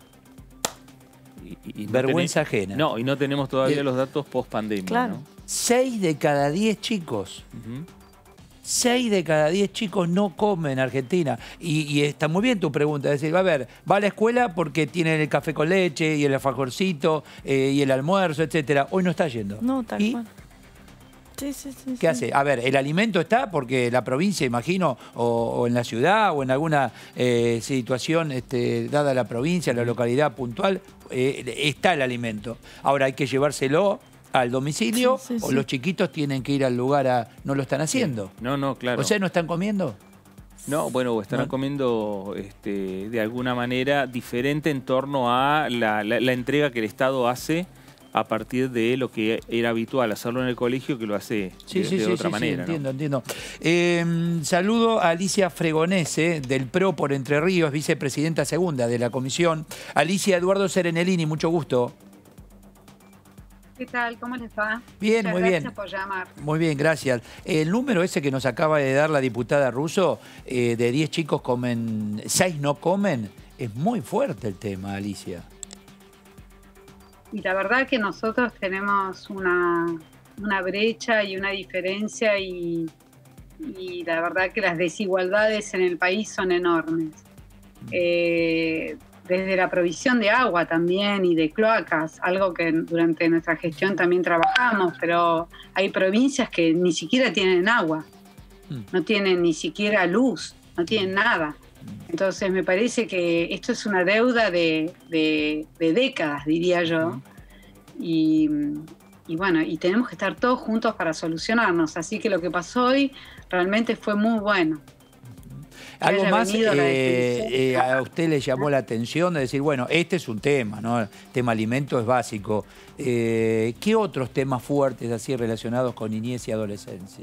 Y no vergüenza ajena. No, y no tenemos todavía los datos post pandemia. Claro. ¿No? 6 de cada 10 chicos. 6 de cada 10 chicos no comen en Argentina. Y está muy bien tu pregunta. Es decir, va a la escuela porque tiene el café con leche y el alfajorcito y el almuerzo, etcétera. Hoy no está yendo. No, tal cual. Sí. ¿Qué hace? A ver, el alimento está porque la provincia, imagino, o en la ciudad o en alguna situación dada la provincia, la localidad puntual, está el alimento. Ahora hay que llevárselo al domicilio o los chiquitos tienen que ir al lugar no lo están haciendo. No, claro. O sea, ¿no están comiendo? No, bueno, están comiendo de alguna manera diferente en torno a la entrega que el Estado hace a partir de lo que era habitual hacerlo en el colegio, que lo hace de otra manera. Sí, entiendo. Saludo a Alicia Fregonese, del PRO por Entre Ríos, vicepresidenta segunda de la comisión. Alicia, Eduardo Serenellini, mucho gusto. ¿Qué tal? ¿Cómo les va? Bien, Muchas muy bien. Gracias por llamar. Muy bien, gracias. El número ese que nos acaba de dar la diputada Russo, de 10 chicos comen, 6 no comen, es muy fuerte el tema, Alicia. Y la verdad que nosotros tenemos una brecha y una diferencia y la verdad que las desigualdades en el país son enormes. desde la provisión de agua también y de cloacas, algo que durante nuestra gestión también trabajamos, pero hay provincias que ni siquiera tienen agua, no tienen ni siquiera luz, no tienen nada. Entonces me parece que esto es una deuda de décadas, diría yo, y bueno, y tenemos que estar todos juntos para solucionarnos, así que lo que pasó hoy realmente fue muy bueno. Algo más a usted le llamó la atención de decir, bueno, este es un tema, ¿no? El tema alimento es básico. ¿Qué otros temas fuertes así relacionados con niñez y adolescencia?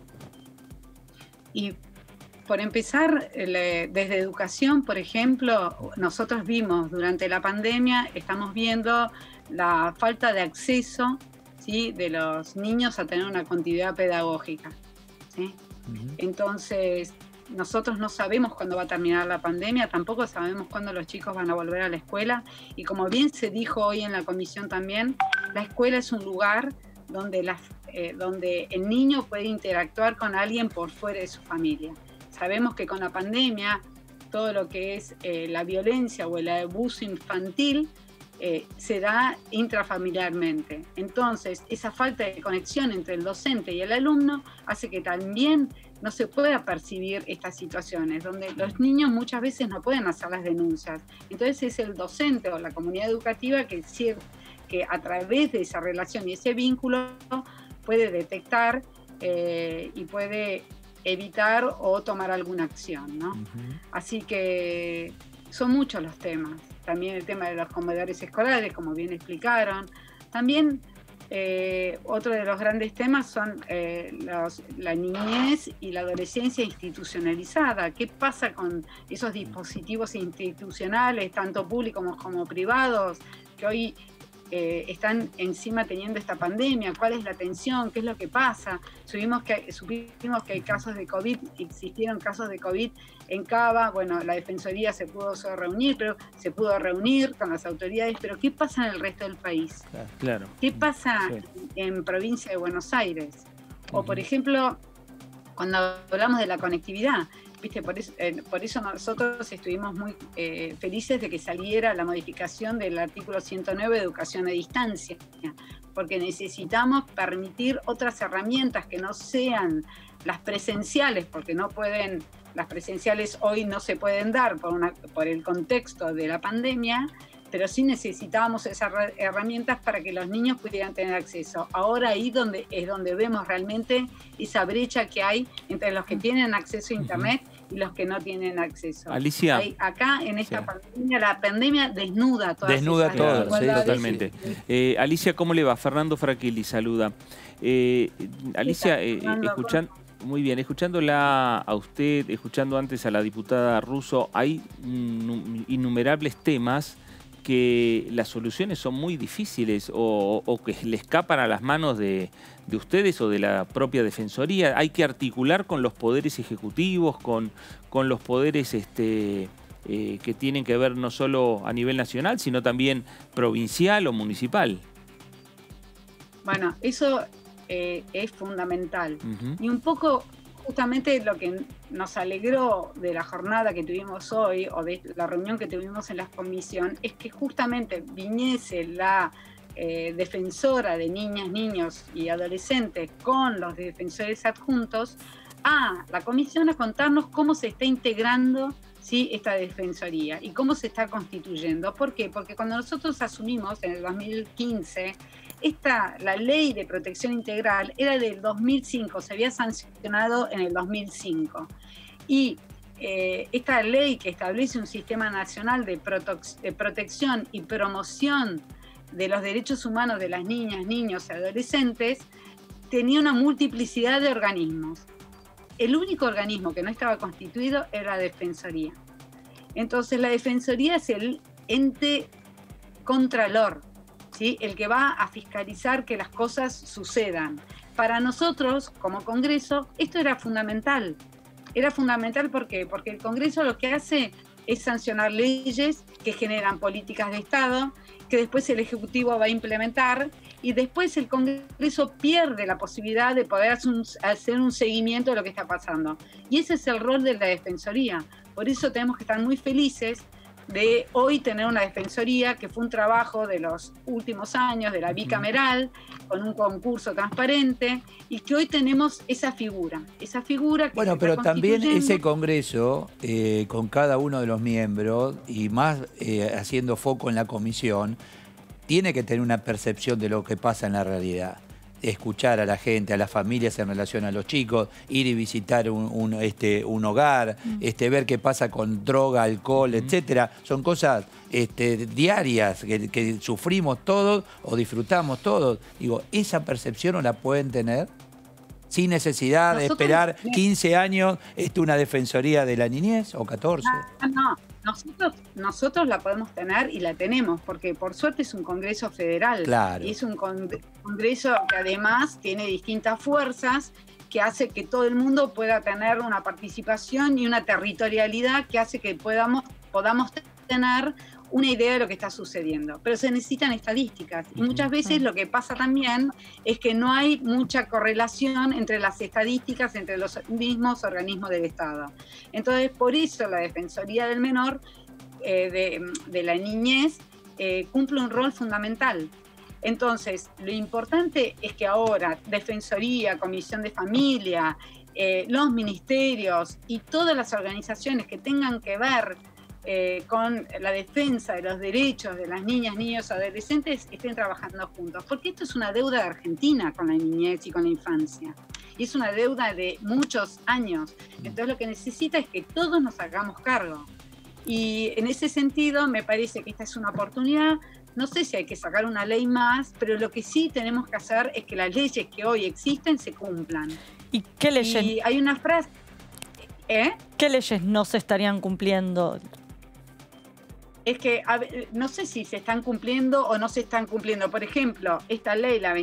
Y por empezar, desde educación, por ejemplo, nosotros vimos durante la pandemia, estamos viendo la falta de acceso, ¿sí?, de los niños a tener una continuidad pedagógica, ¿sí? Entonces, nosotros no sabemos cuándo va a terminar la pandemia, tampoco sabemos cuándo los chicos van a volver a la escuela. Y como bien se dijo hoy en la comisión también, la escuela es un lugar donde, donde el niño puede interactuar con alguien por fuera de su familia. Sabemos que con la pandemia, todo lo que es la violencia o el abuso infantil se da intrafamiliarmente. Entonces, esa falta de conexión entre el docente y el alumno hace que también no se pueda percibir estas situaciones, donde los niños muchas veces no pueden hacer las denuncias. Entonces es el docente o la comunidad educativa que a través de esa relación y ese vínculo puede detectar y puede evitar o tomar alguna acción, ¿no? Así que son muchos los temas. También el tema de los comedores escolares, como bien explicaron. También otro de los grandes temas son la niñez y la adolescencia institucionalizada. ¿Qué pasa con esos dispositivos institucionales, tanto públicos como privados, que hoy están encima teniendo esta pandemia? ¿Cuál es la atención? ¿Qué es lo que pasa? Supimos que hay casos de COVID, existieron casos de COVID en Cava. Bueno, la Defensoría se pudo reunir con las autoridades, pero ¿qué pasa en el resto del país? Claro. ¿Qué pasa en provincia de Buenos Aires? O, por ejemplo, cuando hablamos de la conectividad, ¿viste? Por eso nosotros estuvimos muy felices de que saliera la modificación del artículo 109 de educación a distancia, porque necesitamos permitir otras herramientas que no sean las presenciales, porque las presenciales hoy no se pueden dar por el contexto de la pandemia, pero sí necesitábamos esas herramientas para que los niños pudieran tener acceso. Ahora ahí es donde vemos realmente esa brecha que hay entre los que tienen acceso a Internet y los que no tienen acceso. Alicia. Acá en esta pandemia, la pandemia desnuda todas desnuda esas todo, desigualdades. Totalmente. Alicia, ¿cómo le va? Fernando Fraquili saluda. Alicia, muy bien, escuchándola a usted, escuchando antes a la diputada Russo, hay innumerables temas que las soluciones son muy difíciles o que le escapan a las manos de ustedes o de la propia Defensoría. Hay que articular con los poderes ejecutivos, con los poderes que tienen que ver no solo a nivel nacional, sino también provincial o municipal. Bueno, eso es fundamental. Y un poco justamente lo que nos alegró de la jornada que tuvimos hoy o de la reunión que tuvimos en la comisión es que justamente viniese la defensora de niñas, niños y adolescentes con los defensores adjuntos a la comisión a contarnos cómo se está integrando, ¿sí?, esta defensoría y cómo se está constituyendo. ¿Por qué? Porque cuando nosotros asumimos en el 2015, la ley de protección integral era del 2005, se había sancionado en el 2005. Y esta ley que establece un sistema nacional de protección y promoción de los derechos humanos de las niñas, niños y adolescentes tenía una multiplicidad de organismos. El único organismo que no estaba constituido era la Defensoría. Entonces la Defensoría es el ente contralor, ¿sí?, el que va a fiscalizar que las cosas sucedan. Para nosotros, como Congreso, esto era fundamental. Era fundamental, ¿por qué? Porque el Congreso lo que hace es sancionar leyes que generan políticas de Estado, que después el Ejecutivo va a implementar, y después el Congreso pierde la posibilidad de poder hacer un seguimiento de lo que está pasando. Y ese es el rol de la Defensoría, Por eso tenemos que estar muy felices de hoy tener una defensoría que fue un trabajo de los últimos años, de la bicameral, con un concurso transparente, y que hoy tenemos esa figura que bueno, pero también ese congreso, con cada uno de los miembros, y más haciendo foco en la comisión, tiene que tener una percepción de lo que pasa en la realidad. Escuchar a la gente, a las familias en relación a los chicos, ir y visitar un hogar, ver qué pasa con droga, alcohol, etcétera. Son cosas diarias que sufrimos todos o disfrutamos todos. Digo, esa percepción no la pueden tener sin necesidad de esperar 15 años una defensoría de la niñez o 14. No. Nosotros la podemos tener y la tenemos, porque por suerte es un congreso federal. Claro. Y es un congreso que además tiene distintas fuerzas que hace que todo el mundo pueda tener una participación y una territorialidad que hace que podamos tener una idea de lo que está sucediendo. Pero se necesitan estadísticas y muchas veces lo que pasa también es que no hay mucha correlación entre las estadísticas, entre los mismos organismos del Estado. Entonces, por eso la Defensoría del Menor, de la niñez, cumple un rol fundamental. Entonces, lo importante es que ahora Defensoría, Comisión de Familia, los ministerios y todas las organizaciones que tengan que ver con la defensa de los derechos de las niñas, niños, adolescentes, estén trabajando juntos. Porque esto es una deuda de Argentina con la niñez y con la infancia. Y es una deuda de muchos años. Entonces lo que necesita es que todos nos hagamos cargo. Y en ese sentido me parece que esta es una oportunidad. No sé si hay que sacar una ley más, pero lo que sí tenemos que hacer es que las leyes que hoy existen se cumplan. ¿Y qué leyes? Y hay una frase... ¿Qué leyes no se estarían cumpliendo? Es que no sé si se están cumpliendo o no se están cumpliendo. Por ejemplo, esta ley, la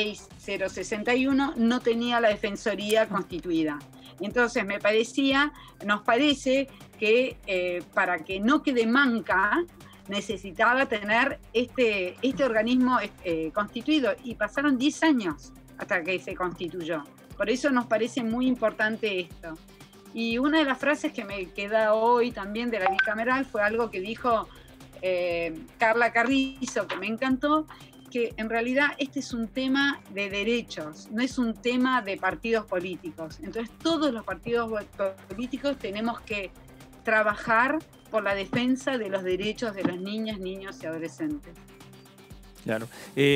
26061, no tenía la defensoría constituida. Entonces nos parece que para que no quede manca, necesitaba tener este organismo constituido. Y pasaron 10 años hasta que se constituyó. Por eso nos parece muy importante esto. Y una de las frases que me queda hoy también de la bicameral fue algo que dijo Carla Carrizo, que me encantó, que en realidad este es un tema de derechos, no es un tema de partidos políticos. Entonces todos los partidos políticos tenemos que trabajar por la defensa de los derechos de las niñas, niños y adolescentes. Claro.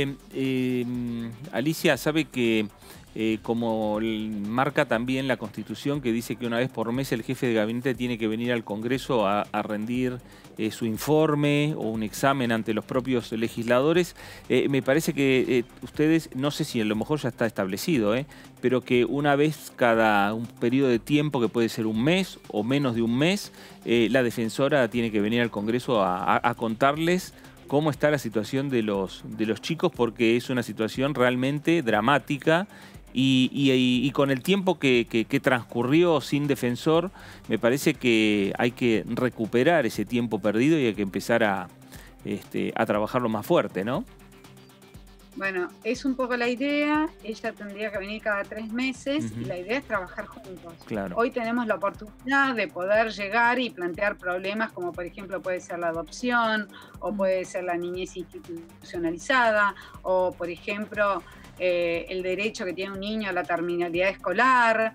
Alicia, sabe que como marca también la Constitución, que dice que una vez por mes el jefe de gabinete tiene que venir al Congreso a rendir su informe o un examen ante los propios legisladores, me parece que ustedes, no sé si a lo mejor ya está establecido, pero que una vez cada un periodo de tiempo, que puede ser un mes o menos de un mes, la defensora tiene que venir al Congreso a contarles cómo está la situación de los chicos, porque es una situación realmente dramática y con el tiempo que transcurrió sin defensor, me parece que hay que recuperar ese tiempo perdido y hay que empezar a trabajarlo más fuerte, ¿no? Bueno, es un poco la idea. Ella tendría que venir cada 3 meses y la idea es trabajar juntos. Claro. Hoy tenemos la oportunidad de poder llegar y plantear problemas como por ejemplo puede ser la adopción o puede ser la niñez institucionalizada o por ejemplo el derecho que tiene un niño a la terminalidad escolar,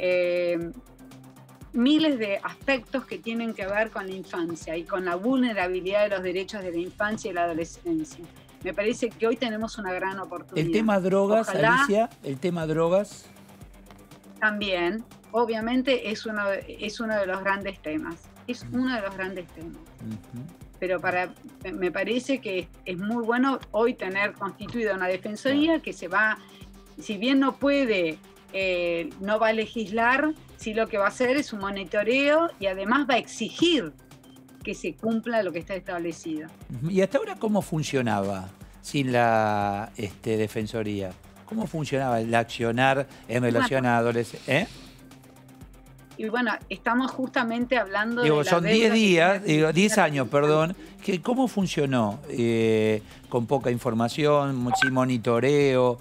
miles de aspectos que tienen que ver con la infancia y con la vulnerabilidad de los derechos de la infancia y la adolescencia. Me parece que hoy tenemos una gran oportunidad. El tema drogas, ojalá, Alicia, el tema drogas. También, obviamente, es uno de los grandes temas. Es uno de los grandes temas. Pero me parece que es muy bueno hoy tener constituida una defensoría que se va, si bien no puede, no va a legislar, sí lo que va a hacer es un monitoreo y además va a exigir que se cumpla lo que está establecido. ¿Y hasta ahora cómo funcionaba sin la defensoría? ¿Cómo funcionaba el accionar en relación a adolescentes? Y bueno, estamos justamente hablando de la son 10 días, 10 años, perdón. ¿Cómo funcionó? Con poca información, sin monitoreo.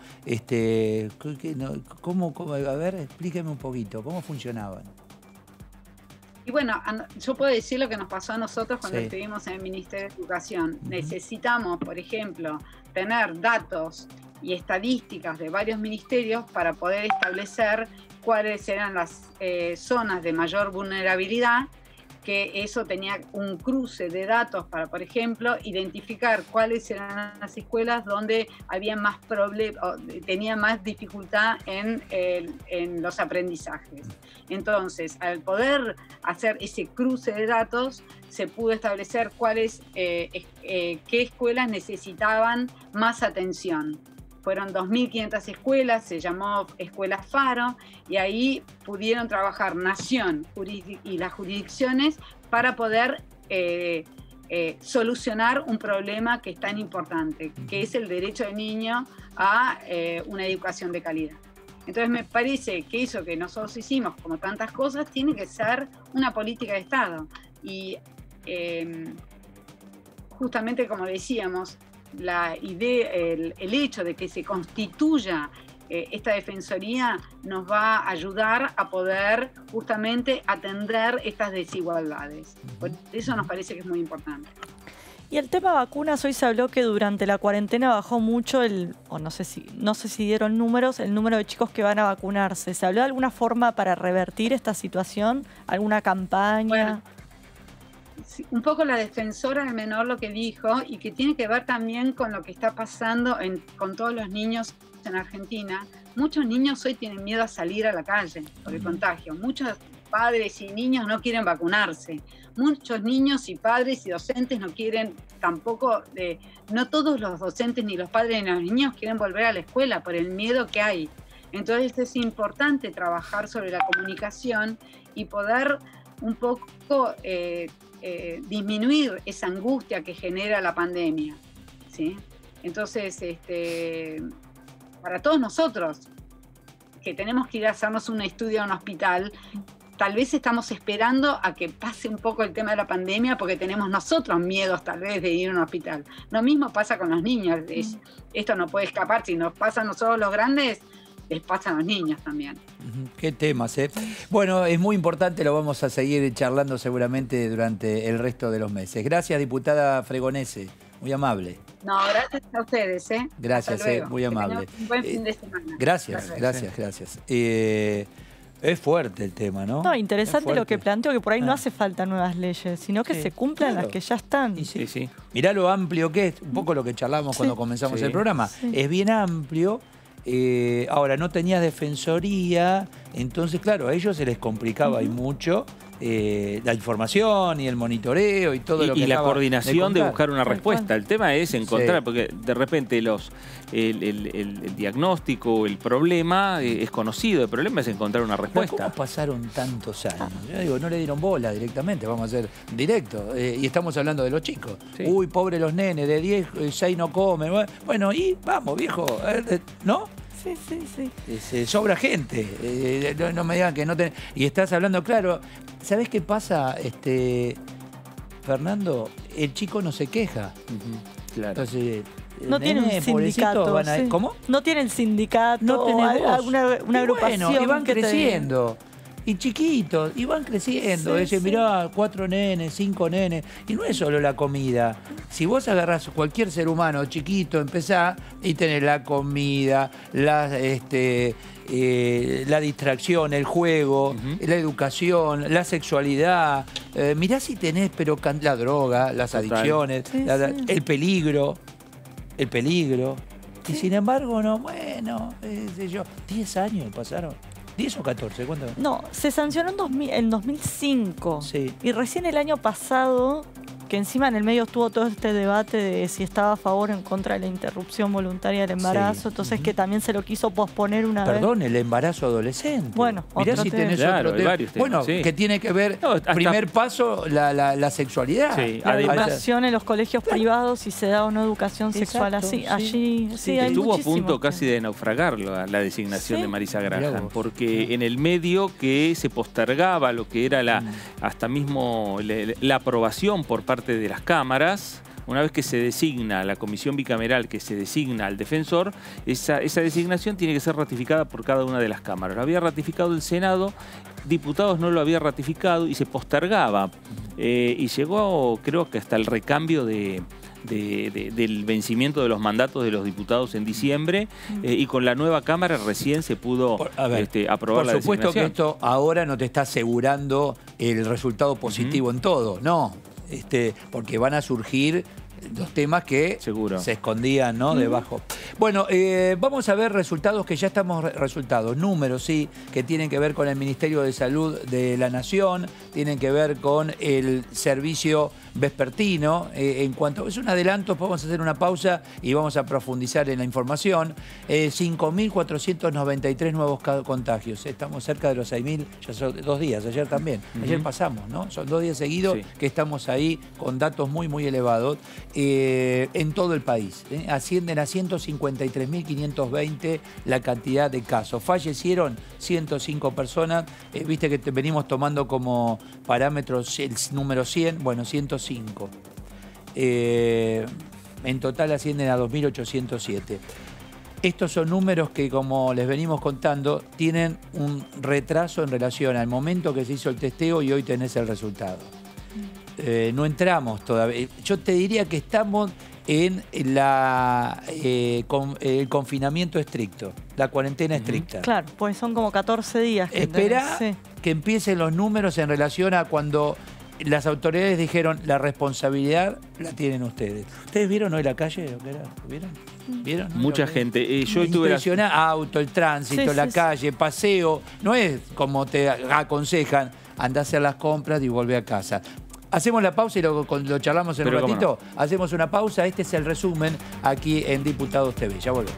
A ver, explíqueme un poquito, ¿cómo funcionaban? Y bueno, yo puedo decir lo que nos pasó a nosotros cuando estuvimos en el Ministerio de Educación. Necesitamos, por ejemplo, tener datos y estadísticas de varios ministerios para poder establecer cuáles eran las zonas de mayor vulnerabilidad, que eso tenía un cruce de datos para, por ejemplo, identificar cuáles eran las escuelas donde había más problemas, tenía más dificultad en los aprendizajes. Entonces, al poder hacer ese cruce de datos, se pudo establecer qué escuelas necesitaban más atención. Fueron 2.500 escuelas, se llamó Escuela Faro, y ahí pudieron trabajar Nación y las jurisdicciones para poder solucionar un problema que es tan importante, que es el derecho del niño a una educación de calidad. Entonces me parece que eso que nosotros hicimos, como tantas cosas, tiene que ser una política de Estado. Y justamente como decíamos, la idea, el hecho de que se constituya esta defensoría nos va a ayudar a poder justamente atender estas desigualdades. Por eso nos parece que es muy importante. Y el tema vacunas, hoy se habló que durante la cuarentena bajó mucho no sé si dieron números, el número de chicos que van a vacunarse. ¿Se habló de alguna forma para revertir esta situación? ¿Alguna campaña? Bueno, un poco la defensora del menor lo que dijo, y que tiene que ver también con lo que está pasando con todos los niños en Argentina. Muchos niños hoy tienen miedo a salir a la calle por el contagio. Muchos padres y niños no quieren vacunarse. Muchos niños y padres y docentes no quieren tampoco, no todos los docentes ni los padres ni los niños quieren volver a la escuela por el miedo que hay. Entonces es importante trabajar sobre la comunicación y poder un poco disminuir esa angustia que genera la pandemia, ¿sí? Entonces, para todos nosotros que tenemos que ir a hacernos un estudio a un hospital, tal vez estamos esperando a que pase un poco el tema de la pandemia porque tenemos nosotros miedos tal vez de ir a un hospital. Lo mismo pasa con los niños. Esto no puede escapar. Si nos pasa a nosotros los grandes, les pasa a los niños también. Qué temas, ¿eh? Bueno, es muy importante, lo vamos a seguir charlando seguramente durante el resto de los meses. Gracias, diputada Fregonese, muy amable. No, gracias a ustedes, ¿eh? Gracias, muy amable. Un buen fin de semana. Gracias. Es fuerte el tema, ¿no? No, interesante lo que planteo, que por ahí no hace falta nuevas leyes, sino que se cumplan las que ya están. Sí. Mirá lo amplio que es, un poco lo que charlábamos cuando comenzamos el programa. Es bien amplio. Ahora, no tenías defensoría, entonces, claro, a ellos se les complicaba y mucho la información y el monitoreo y todo lo que... Y la coordinación de buscar una respuesta. El tema es encontrar, porque de repente el diagnóstico, el problema es conocido, el problema es encontrar una respuesta. ¿Cómo pasaron tantos años? Yo digo, no le dieron bola directamente, vamos a ser directos. Y estamos hablando de los chicos. Uy, pobre los nenes, de 10, 6 no comen. Bueno, y vamos, viejo, ¿no? Sí. Sobra gente. No me digan que no tenés... Y estás hablando, claro, ¿sabés qué pasa, Fernando? El chico no se queja. Claro. Entonces, no tiene un sindicato. ¿Cómo? No tienen sindicato, no tenés una agrupación. Bueno, y van creciendo. Y chiquitos, y van creciendo. Mirá, 4 nenes, 5 nenes. Y no es solo la comida. Si vos agarrás cualquier ser humano chiquito, empezás y tenés la comida, la distracción, el juego, la educación, la sexualidad. Mirá si tenés, pero la droga, las adicciones, el peligro. Y sin embargo, no, bueno, 10 años pasaron. ¿10 o 14? ¿Cuánto? No, se sancionó en 2005. Sí. Y recién el año pasado, que encima en el medio estuvo todo este debate de si estaba a favor o en contra de la interrupción voluntaria del embarazo, entonces que también se lo quiso posponer una vez. Perdón, el embarazo adolescente. Bueno, mirá si tenés otro tema. Varios temas, bueno, que tiene que ver, primer paso, la sexualidad. La educación en los colegios privados, si se da o no educación sexual así. Allí hay estuvo a punto casi de naufragar la designación de Marisa Graham, porque en el medio que se postergaba lo que era hasta mismo la aprobación por parte de las cámaras, una vez que se designa la comisión bicameral, que se designa al defensor, esa designación tiene que ser ratificada por cada una de las cámaras. Lo había ratificado el Senado, diputados no lo había ratificado y se postergaba. Y llegó, creo que hasta el recambio del vencimiento de los mandatos de los diputados en diciembre, y con la nueva Cámara recién se pudo aprobar la designación. Por supuesto que esto ahora no te está asegurando el resultado positivo en todo, no, porque van a surgir los temas que se escondían, ¿no? Debajo. Bueno, vamos a ver resultados que ya estamos, números, sí, que tienen que ver con el Ministerio de Salud de la Nación, tienen que ver con el servicio vespertino. En cuanto es un adelanto, vamos a hacer una pausa y vamos a profundizar en la información. 5.493 nuevos contagios. Estamos cerca de los 6.000, ya son 2 días, ayer también. Ayer pasamos, ¿no? Son 2 días seguidos que estamos ahí con datos muy, muy elevados en todo el país. Ascienden a 153.520 la cantidad de casos. Fallecieron 105 personas. Viste que venimos tomando como parámetros el número 100, bueno, 105. En total ascienden a 2.807. Estos son números que, como les venimos contando, tienen un retraso en relación al momento que se hizo el testeo y hoy tenés el resultado. No entramos todavía. Yo te diría que estamos en el confinamiento estricto, la cuarentena estricta. Claro, pues son como 14 días. Espera que empiecen los números en relación a cuando las autoridades dijeron la responsabilidad la tienen ustedes. ¿Ustedes vieron hoy la calle? ¿Vieron? ¿Vieron? Mucha gente. Yo impresiona auto, el tránsito, la calle, paseo. No es como te aconsejan, andá a hacer las compras y volvé a casa. Hacemos la pausa y lo charlamos en un ratito. No. Hacemos una pausa. Este es el resumen aquí en Diputados TV. Ya volvemos.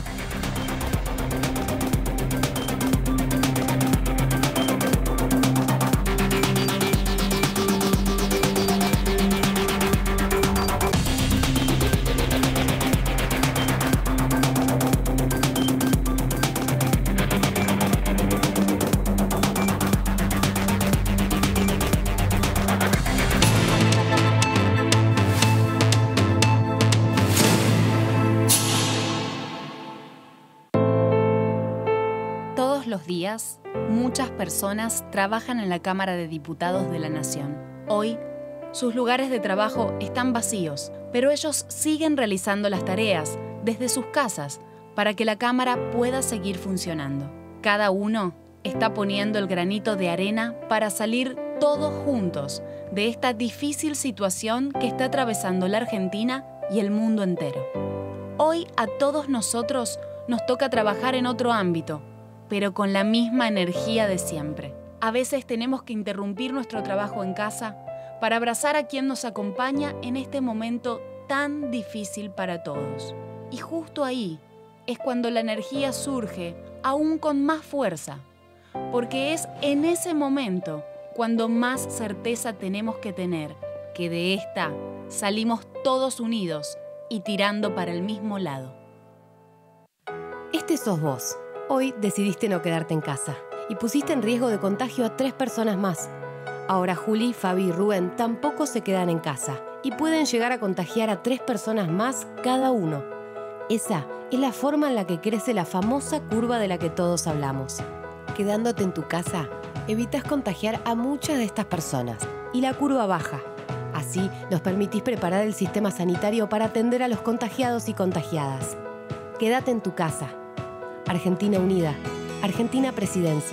Los días, muchas personas trabajan en la Cámara de Diputados de la Nación. Hoy, sus lugares de trabajo están vacíos, pero ellos siguen realizando las tareas desde sus casas para que la Cámara pueda seguir funcionando. Cada uno está poniendo el granito de arena para salir todos juntos de esta difícil situación que está atravesando la Argentina y el mundo entero. Hoy a todos nosotros nos toca trabajar en otro ámbito, pero con la misma energía de siempre. A veces tenemos que interrumpir nuestro trabajo en casa para abrazar a quien nos acompaña en este momento tan difícil para todos. Y justo ahí es cuando la energía surge aún con más fuerza, porque es en ese momento cuando más certeza tenemos que tener que de esta salimos todos unidos y tirando para el mismo lado. Este sos vos. Hoy decidiste no quedarte en casa y pusiste en riesgo de contagio a 3 personas más. Ahora Juli, Fabi y Rubén tampoco se quedan en casa y pueden llegar a contagiar a 3 personas más cada uno. Esa es la forma en la que crece la famosa curva de la que todos hablamos. Quedándote en tu casa, evitas contagiar a muchas de estas personas y la curva baja. Así nos permitís preparar el sistema sanitario para atender a los contagiados y contagiadas. Quédate en tu casa. Argentina Unida, Argentina Presidencia.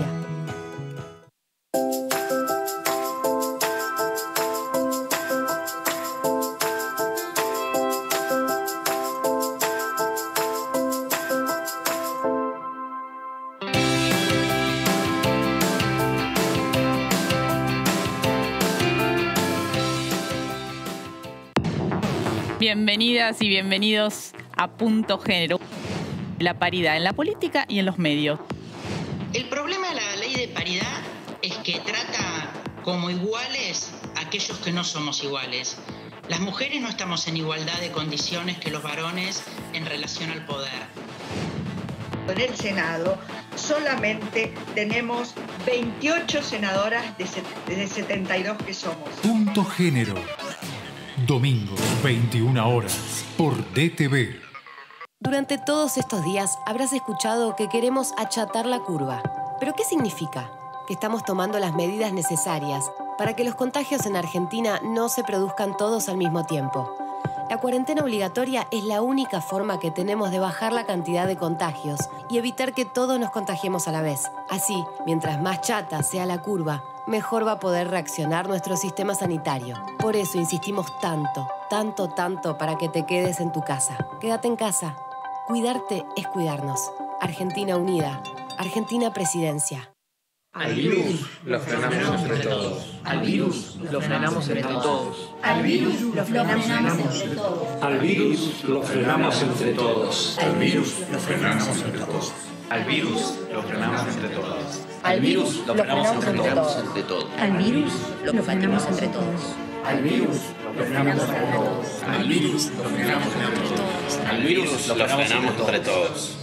Bienvenidas y bienvenidos a Punto Género. La paridad en la política y en los medios. El problema de la ley de paridad es que trata como iguales a aquellos que no somos iguales. Las mujeres no estamos en igualdad de condiciones que los varones en relación al poder. En el Senado solamente tenemos 28 senadoras de 72 que somos. Punto Género. Domingos, 21 horas, por DTV. Durante todos estos días habrás escuchado que queremos achatar la curva. ¿Pero qué significa? Que estamos tomando las medidas necesarias para que los contagios en Argentina no se produzcan todos al mismo tiempo. La cuarentena obligatoria es la única forma que tenemos de bajar la cantidad de contagios y evitar que todos nos contagiemos a la vez. Así, mientras más chata sea la curva, mejor va a poder reaccionar nuestro sistema sanitario. Por eso insistimos tanto para que te quedes en tu casa. Quédate en casa. Cuidarte es cuidarnos. Argentina unida. Argentina Presidencia. Al virus lo frenamos entre todos. Al virus lo frenamos entre todos. Al virus lo frenamos entre todos. Al virus lo frenamos entre todos. Al virus lo frenamos entre todos. Al virus lo frenamos entre todos. Al virus lo frenamos entre todos. Al virus lo frenamos entre todos. Al virus lo frenamos entre todos. Al virus lo frenamos entre todos. Al virus lo frenamos entre todos.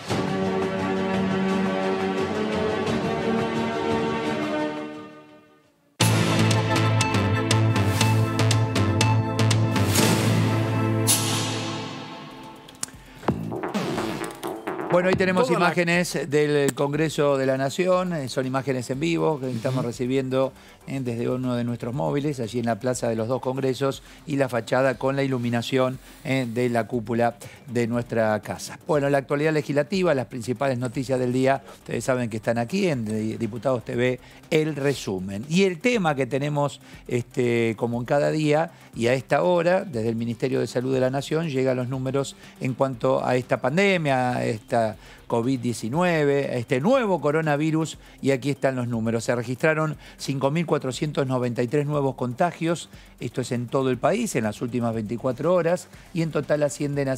Bueno, hoy tenemos imágenes del Congreso de la Nación, son imágenes en vivo que estamos recibiendo desde uno de nuestros móviles, allí en la Plaza de los Dos Congresos, y la fachada con la iluminación de la cúpula de nuestra casa. Bueno, la actualidad legislativa, las principales noticias del día, ustedes saben que están aquí en Diputados TV, el resumen. Y el tema que tenemos como en cada día y a esta hora, desde el Ministerio de Salud de la Nación, llegan los números en cuanto a esta pandemia, a esta COVID-19, este nuevo coronavirus, y aquí están los números. Se registraron 5.493 nuevos contagios, esto es en todo el país, en las últimas 24 horas, y en total ascienden a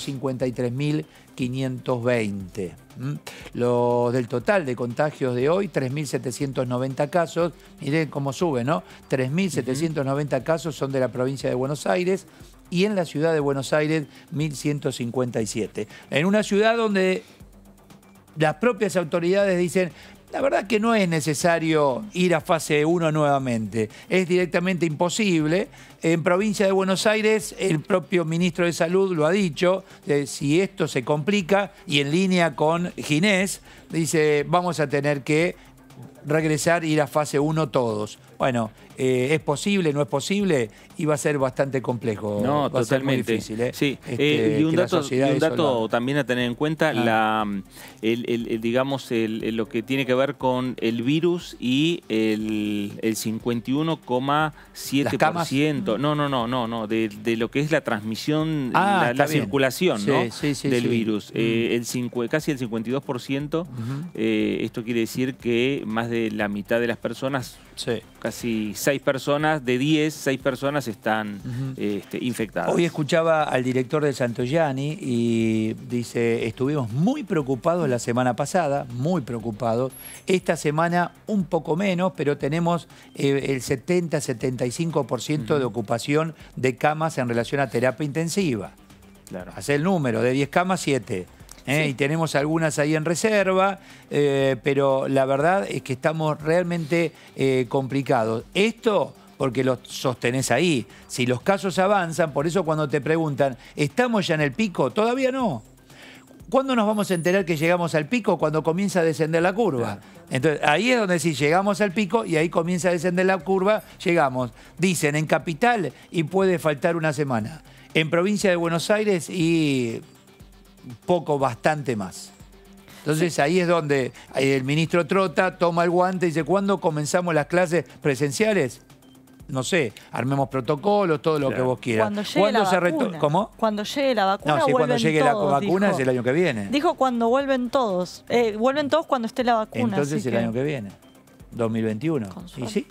153.520. Los del total de contagios de hoy, 3.790 casos, miren cómo sube, ¿no? 3.790 casos son de la provincia de Buenos Aires, y en la ciudad de Buenos Aires 1.157. En una ciudad donde las propias autoridades dicen, la verdad que no es necesario ir a fase 1 nuevamente, es directamente imposible. En provincia de Buenos Aires, el propio ministro de Salud lo ha dicho, si esto se complica, y en línea con Ginés, dice, vamos a tener que regresar, ir a fase 1 todos. Bueno, ¿es posible, no es posible? Y va a ser bastante complejo. No, va totalmente. a ser muy difícil, Sí, y un dato también a tener en cuenta, digamos, lo que tiene que ver con el virus y el 51,7%. No, de lo que es la transmisión, la circulación, ¿no? del virus. Casi el 52%. Esto quiere decir que más de la mitad de las personas, casi 6 personas de 10, 6 personas están infectadas. Hoy escuchaba al director de Santoyani y dice, estuvimos muy preocupados la semana pasada, muy preocupados. Esta semana un poco menos, pero tenemos el 70-75% de ocupación de camas en relación a terapia intensiva. Claro. Hace el número, de 10 camas, 7. Y tenemos algunas ahí en reserva, pero la verdad es que estamos realmente complicados. Esto porque lo sostenés ahí. Si los casos avanzan, por eso cuando te preguntan, ¿estamos ya en el pico? Todavía no. ¿Cuándo nos vamos a enterar que llegamos al pico? Cuando comienza a descender la curva. Entonces, ahí es donde si llegamos al pico y ahí comienza a descender la curva, llegamos. Dicen, en Capital y puede faltar una semana. En provincia de Buenos Aires y bastante más. Entonces ahí es donde el ministro Trota toma el guante y dice, ¿cuándo comenzamos las clases presenciales? No sé, armemos protocolos, todo lo que vos quieras. Cuando llegue la vacuna. ¿Cómo? Cuando llegue la vacuna, no, cuando llegue todos, la vacuna dijo. es el año que viene. Dijo cuando vuelven todos. Vuelven todos cuando esté la vacuna. Entonces el año que viene, 2021. Y sí.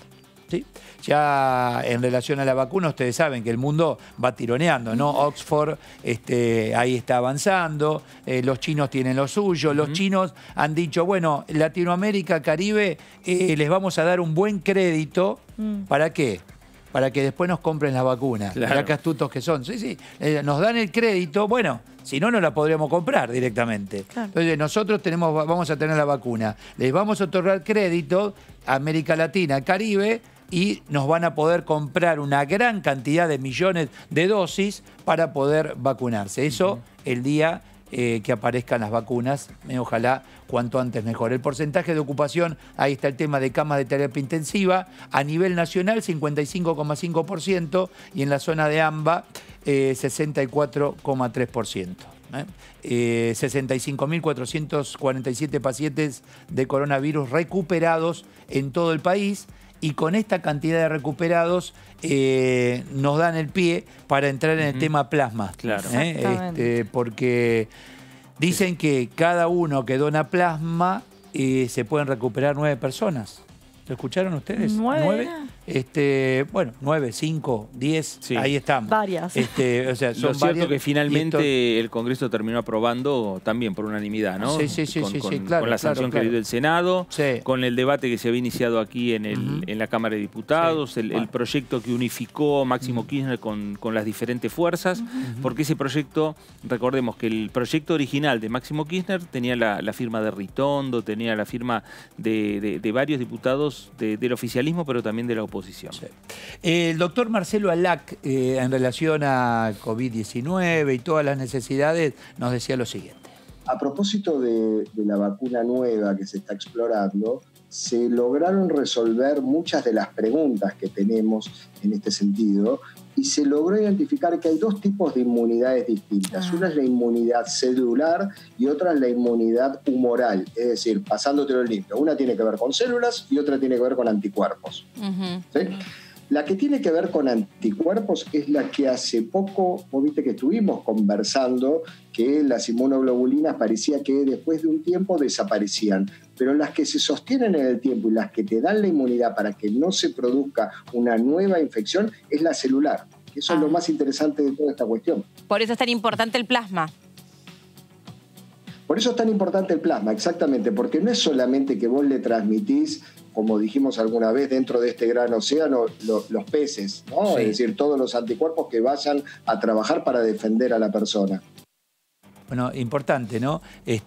Ya en relación a la vacuna, ustedes saben que el mundo va tironeando, ¿no? Oxford ahí está avanzando, los chinos tienen lo suyo, los chinos han dicho, bueno, Latinoamérica, Caribe, les vamos a dar un buen crédito, ¿para qué? Para que después nos compren las vacunas. Claro. Mirá qué astutos que son. Sí, nos dan el crédito, bueno, si no, no la podríamos comprar directamente. Claro. Entonces nosotros vamos a tener la vacuna, les vamos a otorgar crédito a América Latina, Caribe, y nos van a poder comprar una gran cantidad de millones de dosis para poder vacunarse. Eso el día que aparezcan las vacunas, ojalá cuanto antes mejor. El porcentaje de ocupación, ahí está el tema de camas de terapia intensiva, a nivel nacional 55,5% y en la zona de AMBA 64,3%. 65.447 pacientes de coronavirus recuperados en todo el país. Y con esta cantidad de recuperados nos dan el pie para entrar en el tema plasma. Claro. Porque dicen que cada uno que dona plasma se pueden recuperar 9 personas. ¿Lo escucharon ustedes? 9. Bueno, 9, 5, 10, Sí. ahí estamos. Varias. O sea, son Lo cierto varias, que finalmente el Congreso terminó aprobando también por unanimidad, ¿no? Sí, claro. Con la sanción que le dio el Senado, con el debate que se había iniciado aquí en la Cámara de Diputados, el proyecto que unificó Máximo Kirchner con las diferentes fuerzas, porque ese proyecto, recordemos que el proyecto original de Máximo Kirchner tenía la firma de Ritondo, tenía la firma de varios diputados del oficialismo, pero también de la oposición. Sí. El doctor Marcelo Alac, en relación a COVID-19 y todas las necesidades, nos decía lo siguiente. A propósito de la vacuna nueva que se está explorando, se lograron resolver muchas de las preguntas que tenemos en este sentido y se logró identificar que hay 2 tipos de inmunidades distintas. Una es la inmunidad celular y otra es la inmunidad humoral, es decir, pasándotelo limpio. Una tiene que ver con células y otra tiene que ver con anticuerpos. ¿Sí? La que tiene que ver con anticuerpos es la que hace poco, vos viste que estuvimos conversando, que las inmunoglobulinas parecía que después de un tiempo desaparecían, pero las que se sostienen en el tiempo y las que te dan la inmunidad para que no se produzca una nueva infección es la celular. Eso es lo más interesante de toda esta cuestión. Por eso es tan importante el plasma. Por eso es tan importante el plasma, exactamente, porque no es solamente que vos le transmitís, como dijimos alguna vez, dentro de este gran océano, los peces, ¿no? Sí. Es decir, todos los anticuerpos que vayan a trabajar para defender a la persona. Bueno, importante, ¿no?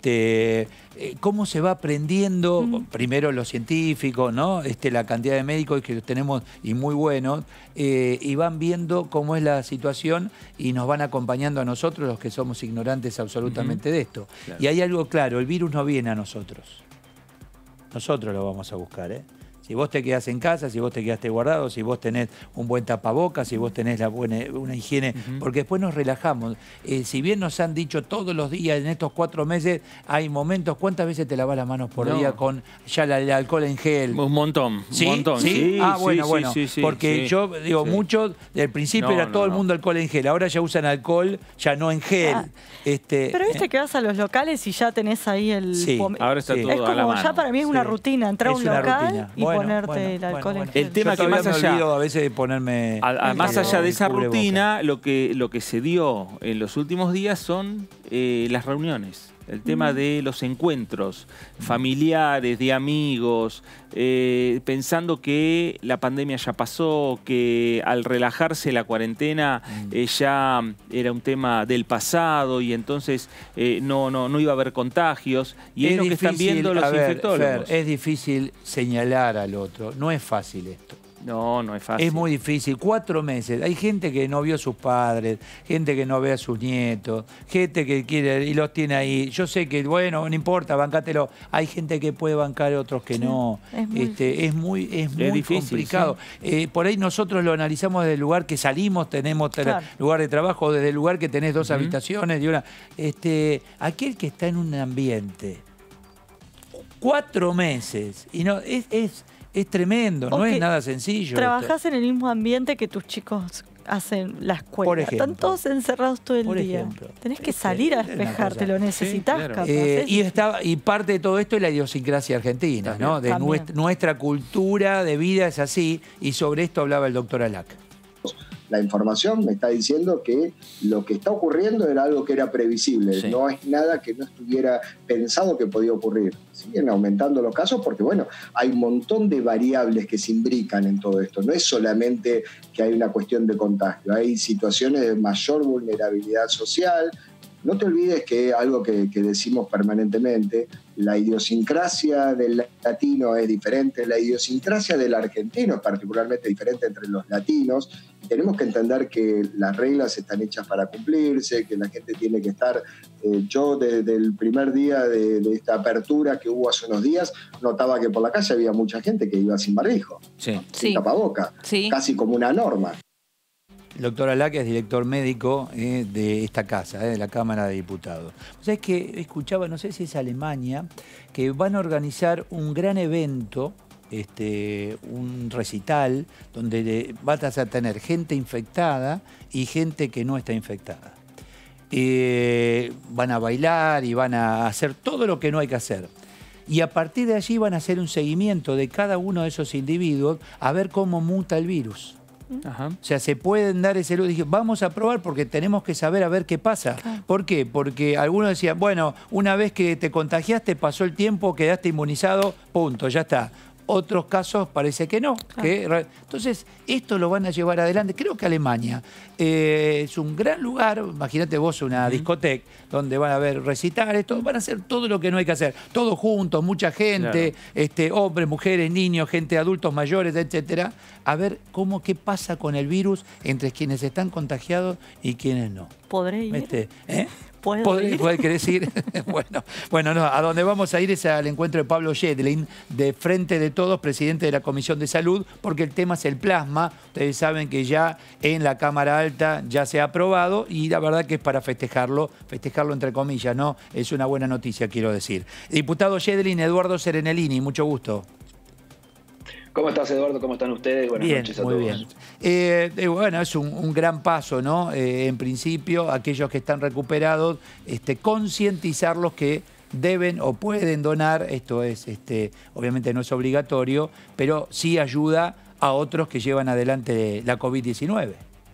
Cómo se va aprendiendo, primero los científicos, ¿no? La cantidad de médicos que tenemos y muy buenos, y van viendo cómo es la situación y nos van acompañando a nosotros, los que somos ignorantes absolutamente de esto. Claro. Y hay algo claro, el virus no viene a nosotros. Nosotros lo vamos a buscar, ¿eh? Si vos te quedás en casa, si vos te quedaste guardado, si vos tenés un buen tapabocas, si vos tenés una higiene, porque después nos relajamos. Si bien nos han dicho todos los días, en estos 4 meses, hay momentos, ¿cuántas veces te lavas las manos por día con ya el alcohol en gel? Un montón, ¿Sí? un montón. ¿Sí? Sí, Bueno. sí, Porque sí. yo digo, muchos, del principio era todo el mundo alcohol en gel, ahora ya usan alcohol, ya no en gel. Pero viste que vas a los locales y ya tenés ahí el... Sí, ahora está todo es como a la mano. ya para mí es una rutina, entrar a un local y ponerte el alcohol en gel. El tema yo que más me allá, olvido a veces de ponerme... más allá de esa rutina, lo que se dio en los últimos días son las reuniones. El tema de los encuentros familiares, de amigos, pensando que la pandemia ya pasó, que al relajarse la cuarentena ya era un tema del pasado y entonces no iba a haber contagios. Y es lo que están viendo los infectólogos. Fer, es difícil señalar al otro, no es fácil esto. No es fácil. Es muy difícil. 4 meses. Hay gente que no vio a sus padres, gente que no ve a sus nietos, gente que quiere y los tiene ahí. Yo sé que, bueno, no importa, bancátelo. Hay gente que puede bancar, otros que no. Es muy difícil, complicado. Sí. Por ahí nosotros lo analizamos desde el lugar que salimos, tenemos lugar de trabajo, desde el lugar que tenés 2 habitaciones. Y una, aquel que está en un ambiente 4 meses y no es tremendo, no es nada sencillo. Trabajás en el mismo ambiente que tus chicos hacen la escuela. Por ejemplo. Están todos encerrados todo el día. Tenés que salir a despejarte, lo necesitas, capaz. Y parte de todo esto es la idiosincrasia argentina, ¿no? De nuestra cultura de vida es así, y sobre esto hablaba el doctor Alac. La información me está diciendo que lo que está ocurriendo era algo que era previsible, no es nada que no estuviera pensado que podía ocurrir. Siguen aumentando los casos porque, bueno, hay un montón de variables que se imbrican en todo esto. No es solamente que hay una cuestión de contagio, hay situaciones de mayor vulnerabilidad social, No te olvides que algo que decimos permanentemente, la idiosincrasia del latino es diferente, la idiosincrasia del argentino es particularmente diferente entre los latinos. Tenemos que entender que las reglas están hechas para cumplirse, que la gente tiene que estar... yo desde el primer día de esta apertura que hubo hace unos días, notaba que por la calle había mucha gente que iba sin barbijo, sin tapaboca, casi como una norma. El doctor Alaque es director médico de esta casa, de la Cámara de Diputados. ¿Sabés que escuchaba, no sé si es Alemania, que van a organizar un gran evento, un recital, donde vas a tener gente infectada y gente que no está infectada? Van a bailar y van a hacer todo lo que no hay que hacer. Y a partir de allí van a hacer un seguimiento de cada uno de esos individuos a ver cómo muta el virus. Ajá. O sea, se pueden dar ese lujo. Dije, vamos a probar porque tenemos que saber a ver qué pasa. Claro. ¿Por qué? Porque algunos decían, bueno, una vez que te contagiaste, pasó el tiempo, quedaste inmunizado, punto, ya está. Otros casos parece que no. Claro. Entonces, esto lo van a llevar adelante. Creo que Alemania es un gran lugar. Imagínate vos una discoteca donde van a haber recitales, van a hacer todo lo que no hay que hacer. Todos juntos, mucha gente, claro. Hombres, mujeres, niños, gente, adultos mayores, etcétera. A ver qué pasa con el virus entre quienes están contagiados y quienes no. ¿Podré ir? ¿Puede decir? Bueno, no, a donde vamos a ir es al encuentro de Pablo Schedlin, de Frente de Todos, presidente de la Comisión de Salud, porque el tema es el plasma. Ustedes saben que ya en la Cámara Alta ya se ha aprobado y la verdad que es para festejarlo entre comillas, ¿no? Es una buena noticia, quiero decir. Diputado Schedlin, Eduardo Serenellini, mucho gusto. ¿Cómo estás, Eduardo? ¿Cómo están ustedes? Buenas noches a todos. Muy bien. Bueno, es un gran paso, ¿no? En principio, aquellos que están recuperados, concientizarlos que deben o pueden donar. Esto es, obviamente no es obligatorio, pero sí ayuda a otros que llevan adelante la COVID-19.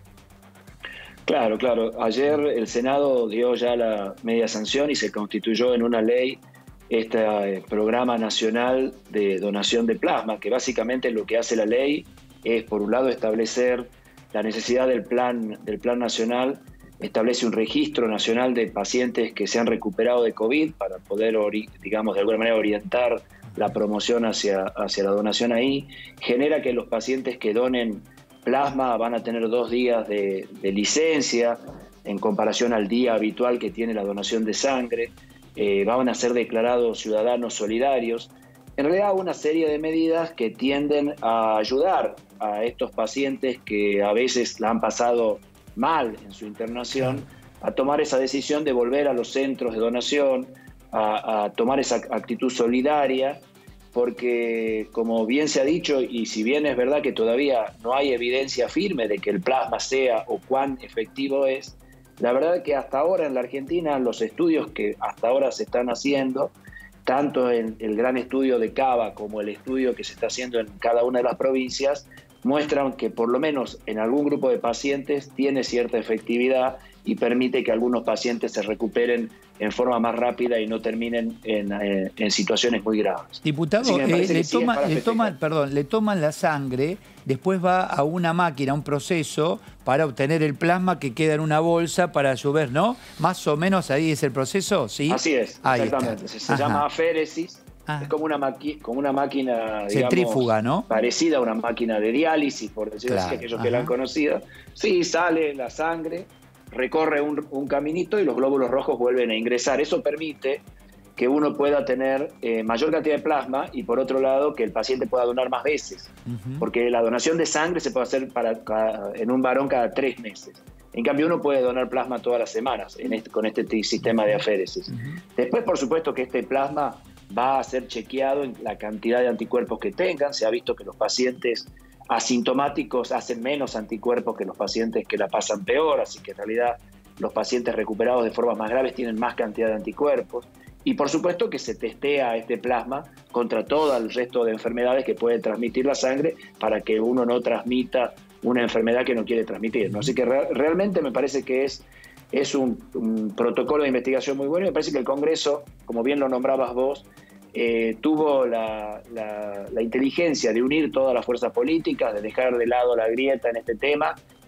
Claro. Ayer el Senado dio ya la media sanción y se constituyó en una ley este programa nacional de donación de plasma, que básicamente lo que hace la ley es, por un lado, establecer la necesidad del plan nacional, establece un registro nacional de pacientes que se han recuperado de COVID para poder, digamos, de alguna manera orientar la promoción hacia la donación ahí, genera que los pacientes que donen plasma van a tener 2 días de licencia en comparación al día habitual que tiene la donación de sangre. Van a ser declarados ciudadanos solidarios. En realidad, una serie de medidas que tienden a ayudar a estos pacientes que a veces la han pasado mal en su internación, a tomar esa decisión de volver a los centros de donación, a tomar esa actitud solidaria, porque como bien se ha dicho, y si bien es verdad que todavía no hay evidencia firme de que el plasma sea o cuán efectivo es, la verdad es que hasta ahora en la Argentina, los estudios que hasta ahora se están haciendo, tanto en el gran estudio de Cava como el estudio que se está haciendo en cada una de las provincias, muestran que por lo menos en algún grupo de pacientes tiene cierta efectividad y permite que algunos pacientes se recuperen en forma más rápida y no terminen en situaciones muy graves. Diputado, le toman la sangre, después va a una máquina, a un proceso para obtener el plasma que queda en una bolsa para a su vez, ¿no? Más o menos ahí es el proceso, ¿sí? Así es, exactamente. Se llama aféresis. Es como una máquina, digamos, centrífuga, ¿no? Parecida a una máquina de diálisis, por decirlo así, aquellos que la han conocido. Sí, sale la sangre, recorre un caminito y los glóbulos rojos vuelven a ingresar. Eso permite que uno pueda tener mayor cantidad de plasma y, por otro lado, que el paciente pueda donar más veces. Porque la donación de sangre se puede hacer en un varón cada 3 meses. En cambio, uno puede donar plasma todas las semanas con este sistema de aféresis. Después, por supuesto, que este plasma va a ser chequeado en la cantidad de anticuerpos que tengan. Se ha visto que los pacientes asintomáticos hacen menos anticuerpos que los pacientes que la pasan peor, así que en realidad los pacientes recuperados de formas más graves tienen más cantidad de anticuerpos. Y por supuesto que se testea este plasma contra todo el resto de enfermedades que puede transmitir la sangre para que uno no transmita una enfermedad que no quiere transmitir, ¿no? Así que realmente me parece que es un protocolo de investigación muy bueno y me parece que el Congreso, como bien lo nombrabas vos, tuvo la inteligencia de unir todas las fuerzas políticas, de dejar de lado la grieta en este tema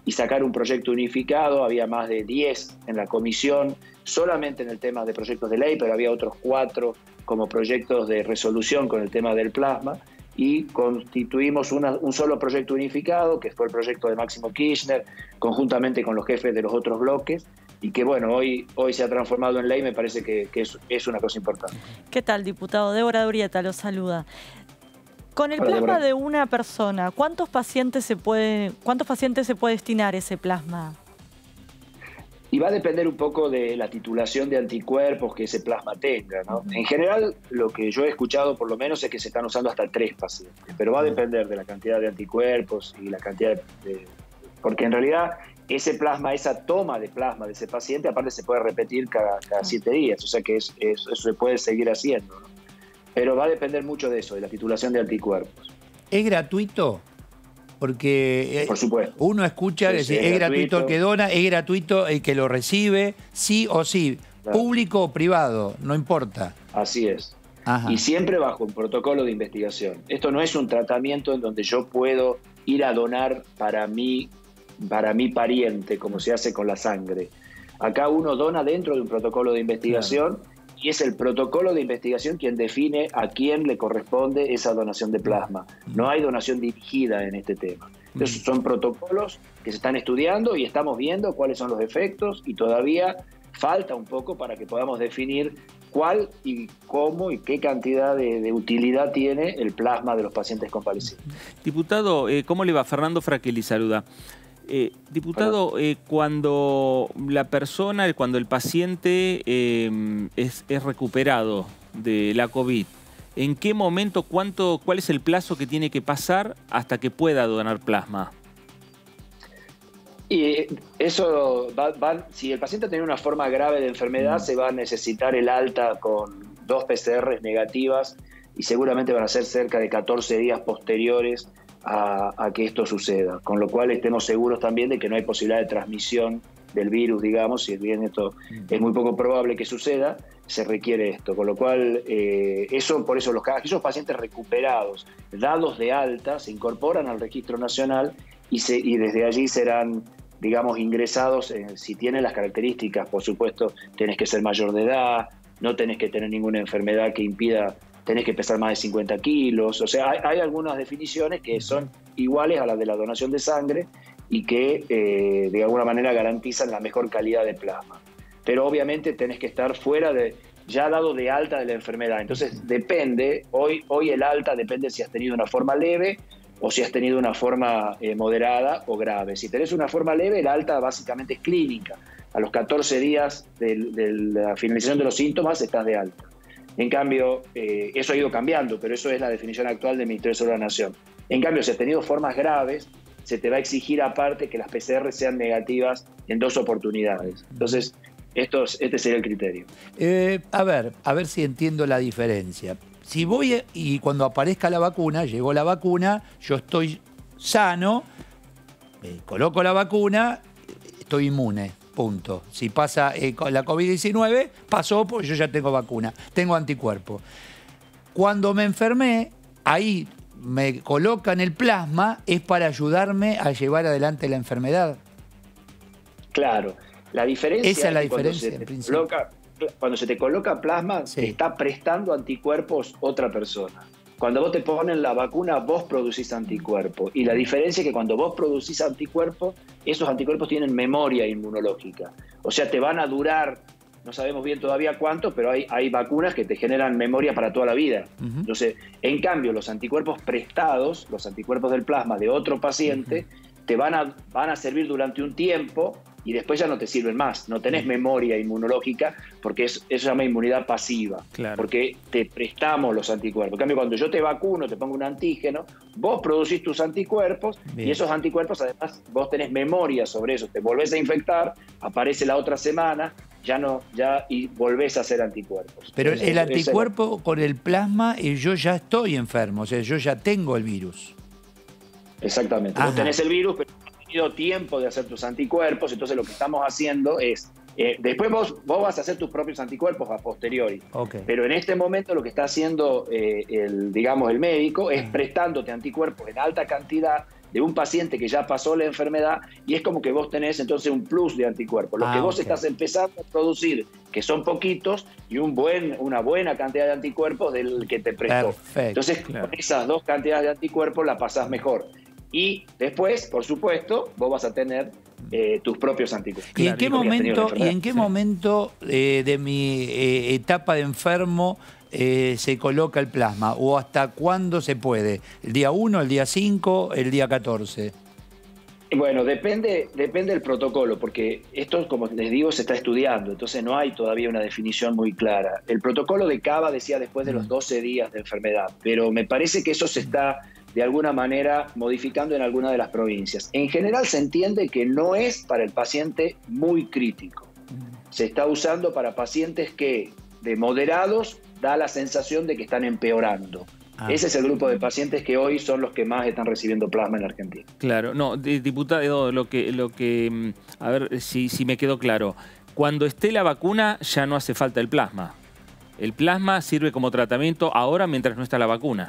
y sacar un proyecto unificado. Había más de 10 en la comisión, solamente en el tema de proyectos de ley, pero había otros 4 como proyectos de resolución con el tema del plasma, y constituimos un solo proyecto unificado, que fue el proyecto de Máximo Kirchner, conjuntamente con los jefes de los otros bloques, y que bueno, hoy se ha transformado en ley. Me parece que es una cosa importante. ¿Qué tal, diputado? Débora Durieta lo saluda. Con el plasma de una persona, ¿cuántos pacientes se puede destinar ese plasma? Y va a depender un poco de la titulación de anticuerpos que ese plasma tenga, ¿no? En general, lo que yo he escuchado por lo menos es que se están usando hasta 3 pacientes, pero va a depender de la cantidad de anticuerpos y la cantidad porque en realidad ese plasma, esa toma de plasma de ese paciente, aparte se puede repetir cada 7 días, o sea que eso se puede seguir haciendo, ¿no? Pero va a depender mucho de eso, de la titulación de anticuerpos. ¿Es gratuito? Porque por supuesto, uno escucha decir, es gratuito el que dona, es gratuito el que lo recibe, sí o sí, claro. Público o privado, no importa. Así es. Ajá. Y siempre bajo un protocolo de investigación. Esto no es un tratamiento en donde yo puedo ir a donar para mi pariente, como se hace con la sangre. Acá uno dona dentro de un protocolo de investigación, claro. Y es el protocolo de investigación quien define a quién le corresponde esa donación de plasma. No hay donación dirigida en este tema. Entonces son protocolos que se están estudiando y estamos viendo cuáles son los efectos, y todavía falta un poco para que podamos definir cuál y cómo y qué cantidad de utilidad tiene el plasma de los pacientes convalecientes. Diputado, ¿cómo le va? Fernando Fraquelli saluda. Diputado, cuando el paciente es recuperado de la COVID, ¿en qué momento, cuál es el plazo que tiene que pasar hasta que pueda donar plasma? Y eso si el paciente tiene una forma grave de enfermedad, se va a necesitar el alta con 2 PCR negativas, y seguramente van a ser cerca de 14 días posteriores a que esto suceda, con lo cual estemos seguros también de que no hay posibilidad de transmisión del virus, digamos. Si bien esto es muy poco probable que suceda, se requiere esto, con lo cual por eso aquellos pacientes recuperados, dados de alta, se incorporan al registro nacional y desde allí serán, digamos, ingresados, si tienen las características. Por supuesto, tenés que ser mayor de edad, no tenés que tener ninguna enfermedad que impida, tenés que pesar más de 50 kilos, o sea, hay algunas definiciones que son iguales a las de la donación de sangre y que de alguna manera garantizan la mejor calidad de plasma. Pero obviamente tenés que estar ya dado de alta de la enfermedad. Entonces depende, hoy el alta depende si has tenido una forma leve o si has tenido una forma moderada o grave. Si tenés una forma leve, el alta básicamente es clínica. A los 14 días de la finalización de los síntomas estás de alta. En cambio, eso ha ido cambiando, pero eso es la definición actual del Ministerio de Salud de la Nación. En cambio, si has tenido formas graves, se te va a exigir aparte que las PCR sean negativas en 2 oportunidades. Entonces, este sería el criterio. A ver si entiendo la diferencia. Si voy y cuando aparezca la vacuna, llegó la vacuna, yo estoy sano, me coloco la vacuna, estoy inmune. Punto. Si pasa con la COVID-19, pasó porque yo ya tengo vacuna, tengo anticuerpo. Cuando me enfermé, ahí me colocan el plasma, es para ayudarme a llevar adelante la enfermedad. Claro. La diferencia Esa es la diferencia, en principio. Cuando se te coloca plasma, sí, te está prestando anticuerpos otra persona. Cuando vos te ponen la vacuna, vos producís anticuerpos. Y la diferencia es que cuando vos producís anticuerpos, esos anticuerpos tienen memoria inmunológica. O sea, te van a durar, no sabemos bien todavía cuánto, pero hay vacunas que te generan memoria para toda la vida. Entonces, en cambio, los anticuerpos prestados, los anticuerpos del plasma de otro paciente, te van a servir durante un tiempo y después ya no te sirven más. No tenés memoria inmunológica porque eso se llama inmunidad pasiva, claro, porque te prestamos los anticuerpos. En cambio, cuando yo te vacuno, te pongo un antígeno, vos producís tus anticuerpos. Bien. Y esos anticuerpos, además, vos tenés memoria sobre eso. Te volvés a infectar, aparece la otra semana, y volvés a hacer anticuerpos. Pero el anticuerpo con el plasma, yo ya estoy enfermo, o sea, yo ya tengo el virus. Exactamente. Ajá. Vos tenés el virus, pero no has tenido tiempo de hacer tus anticuerpos, entonces lo que estamos haciendo es, después vos vas a hacer tus propios anticuerpos a posteriori. Okay. Pero en este momento lo que está haciendo el médico es prestándote anticuerpos en alta cantidad de un paciente que ya pasó la enfermedad y es como que vos tenés entonces un plus de anticuerpos. Lo que vos estás empezando a producir, que son poquitos, y una buena cantidad de anticuerpos del que te prestó. Perfecto, entonces, con esas dos cantidades de anticuerpos la pasás mejor. Y después, por supuesto, vos vas a tener tus propios anticuerpos. ¿Y en qué momento de mi etapa de enfermo se coloca el plasma? ¿O hasta cuándo se puede? ¿El día 1, el día 5, el día 14? Bueno, depende del protocolo, porque esto, como les digo, se está estudiando, entonces no hay todavía una definición muy clara. El protocolo de Cava decía después de los 12 días de enfermedad, pero me parece que eso se está de alguna manera modificando en alguna de las provincias. En general se entiende que no es para el paciente muy crítico. Se está usando para pacientes que de moderados da la sensación de que están empeorando. Ese es el grupo de pacientes que hoy son los que más están recibiendo plasma en la Argentina. Claro, no, diputado, lo que a ver si me quedó claro. Cuando esté la vacuna ya no hace falta el plasma. El plasma sirve como tratamiento ahora mientras no está la vacuna.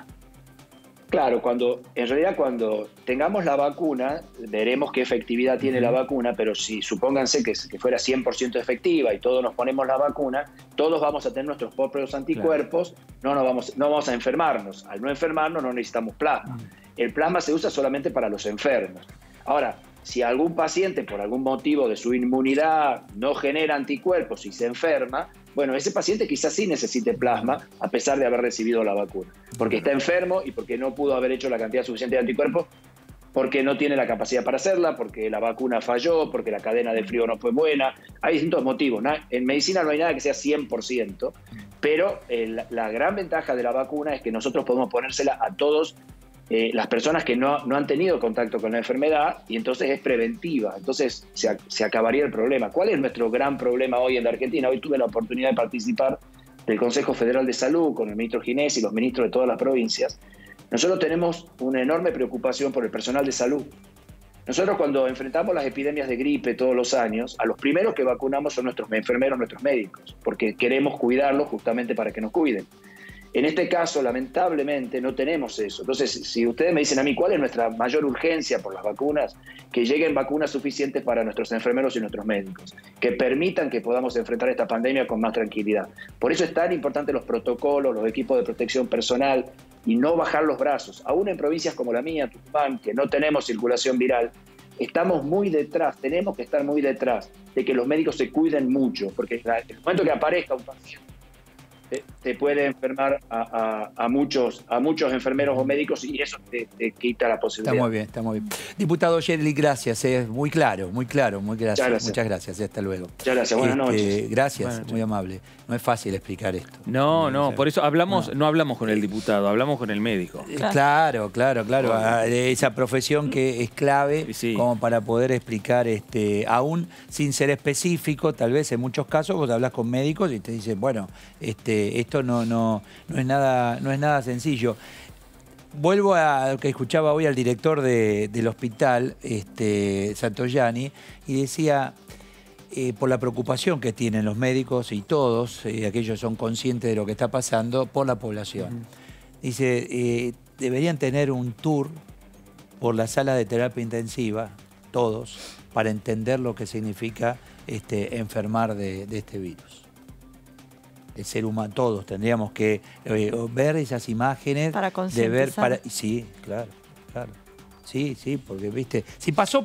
Claro, en realidad cuando tengamos la vacuna, veremos qué efectividad tiene la vacuna, pero si supónganse que fuera 100% efectiva y todos nos ponemos la vacuna, todos vamos a tener nuestros propios anticuerpos, no vamos a enfermarnos. Al no enfermarnos no necesitamos plasma. El plasma se usa solamente para los enfermos. Ahora, si algún paciente por algún motivo de su inmunidad no genera anticuerpos y se enferma, bueno, ese paciente quizás sí necesite plasma a pesar de haber recibido la vacuna, porque está enfermo y porque no pudo haber hecho la cantidad suficiente de anticuerpos, porque no tiene la capacidad para hacerla, porque la vacuna falló, porque la cadena de frío no fue buena. Hay distintos motivos. En medicina no hay nada que sea 100%, pero la gran ventaja de la vacuna es que nosotros podemos ponérsela a todos las personas que no han tenido contacto con la enfermedad y entonces es preventiva. Entonces se acabaría el problema. ¿Cuál es nuestro gran problema hoy en la Argentina? Hoy tuve la oportunidad de participar del Consejo Federal de Salud con el ministro Ginés y los ministros de todas las provincias. Nosotros tenemos una enorme preocupación por el personal de salud. Nosotros cuando enfrentamos las epidemias de gripe todos los años, a los primeros que vacunamos son nuestros enfermeros, nuestros médicos, porque queremos cuidarlos justamente para que nos cuiden. En este caso, lamentablemente, no tenemos eso. Entonces, si ustedes me dicen a mí cuál es nuestra mayor urgencia por las vacunas, que lleguen vacunas suficientes para nuestros enfermeros y nuestros médicos, que permitan que podamos enfrentar esta pandemia con más tranquilidad. Por eso es tan importante los protocolos, los equipos de protección personal y no bajar los brazos. Aún en provincias como la mía, Tucumán, que no tenemos circulación viral, estamos muy detrás, tenemos que estar muy detrás de que los médicos se cuiden mucho, porque en el momento que aparezca un paciente, te puede enfermar a muchos enfermeros o médicos y eso te quita la posibilidad. Está muy bien. Diputado Yerli, gracias, es muy claro. Muchas gracias, hasta luego. Muchas gracias, buenas noches. Gracias, muy amable. No es fácil explicar esto. No, por eso no hablamos con el diputado, hablamos con el médico. Claro. Esa profesión que es clave como para poder explicar, aún sin ser específico, tal vez en muchos casos vos hablas con médicos y te dicen, bueno, esto no es nada sencillo. Vuelvo a lo que escuchaba hoy al director del hospital, Santoyani, y decía, por la preocupación que tienen los médicos y todos, aquellos son conscientes de lo que está pasando por la población. Dice, deberían tener un tour por la sala de terapia intensiva, todos, para entender lo que significa enfermar de este virus. El ser humano, todos tendríamos que ver esas imágenes. Para concientizar. Sí, claro. Sí, porque, viste, si pasó,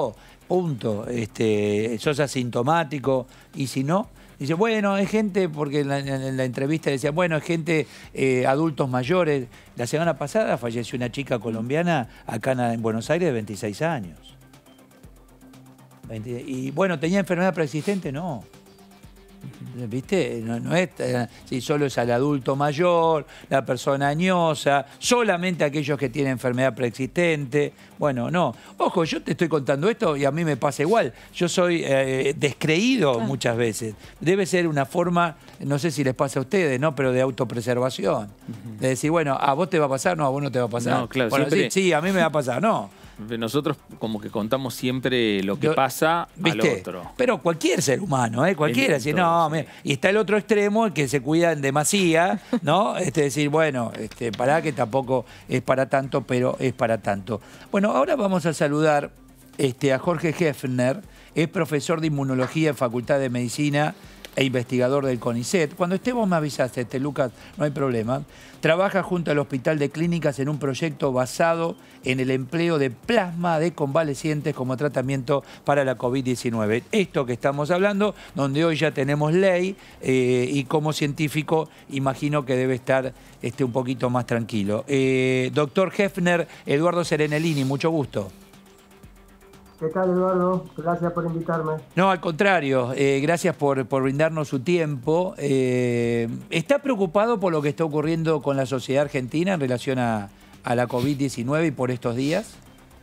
punto. Sos asintomático, y si no, dice, bueno, es gente, porque en la entrevista decía, bueno, es gente, adultos mayores. La semana pasada falleció una chica colombiana acá en Buenos Aires de 26 años. Y bueno, ¿tenía enfermedad preexistente? No. ¿Viste? No es si solo es al adulto mayor, la persona añosa, solamente aquellos que tienen enfermedad preexistente. Bueno, no. Ojo, yo te estoy contando esto y a mí me pasa igual. Yo soy descreído muchas veces. Debe ser una forma, no sé si les pasa a ustedes, ¿no? Pero de autopreservación. De decir, bueno, a vos te va a pasar, no, a vos no te va a pasar. No, claro, bueno, siempre... sí, a mí me va a pasar, no. Nosotros como que contamos siempre lo que pasa al otro. Pero cualquier ser humano, cualquiera. Si no, y está el otro extremo, el que se cuida en demasía, ¿no? Decir, bueno, pará que tampoco es para tanto, pero es para tanto. Bueno, ahora vamos a saludar a Jorge Hefner, es profesor de Inmunología en Facultad de Medicina e investigador del CONICET. Cuando esté vos me avisaste, Lucas, no hay problema. Trabaja junto al Hospital de Clínicas en un proyecto basado en el empleo de plasma de convalecientes como tratamiento para la COVID-19. Esto que estamos hablando, donde hoy ya tenemos ley y como científico imagino que debe estar un poquito más tranquilo. Doctor Hefner, Eduardo Serenellini, mucho gusto. ¿Qué tal, Eduardo? Gracias por invitarme. No, al contrario, gracias por brindarnos su tiempo. ¿Está preocupado por lo que está ocurriendo con la sociedad argentina en relación a la COVID-19 y por estos días?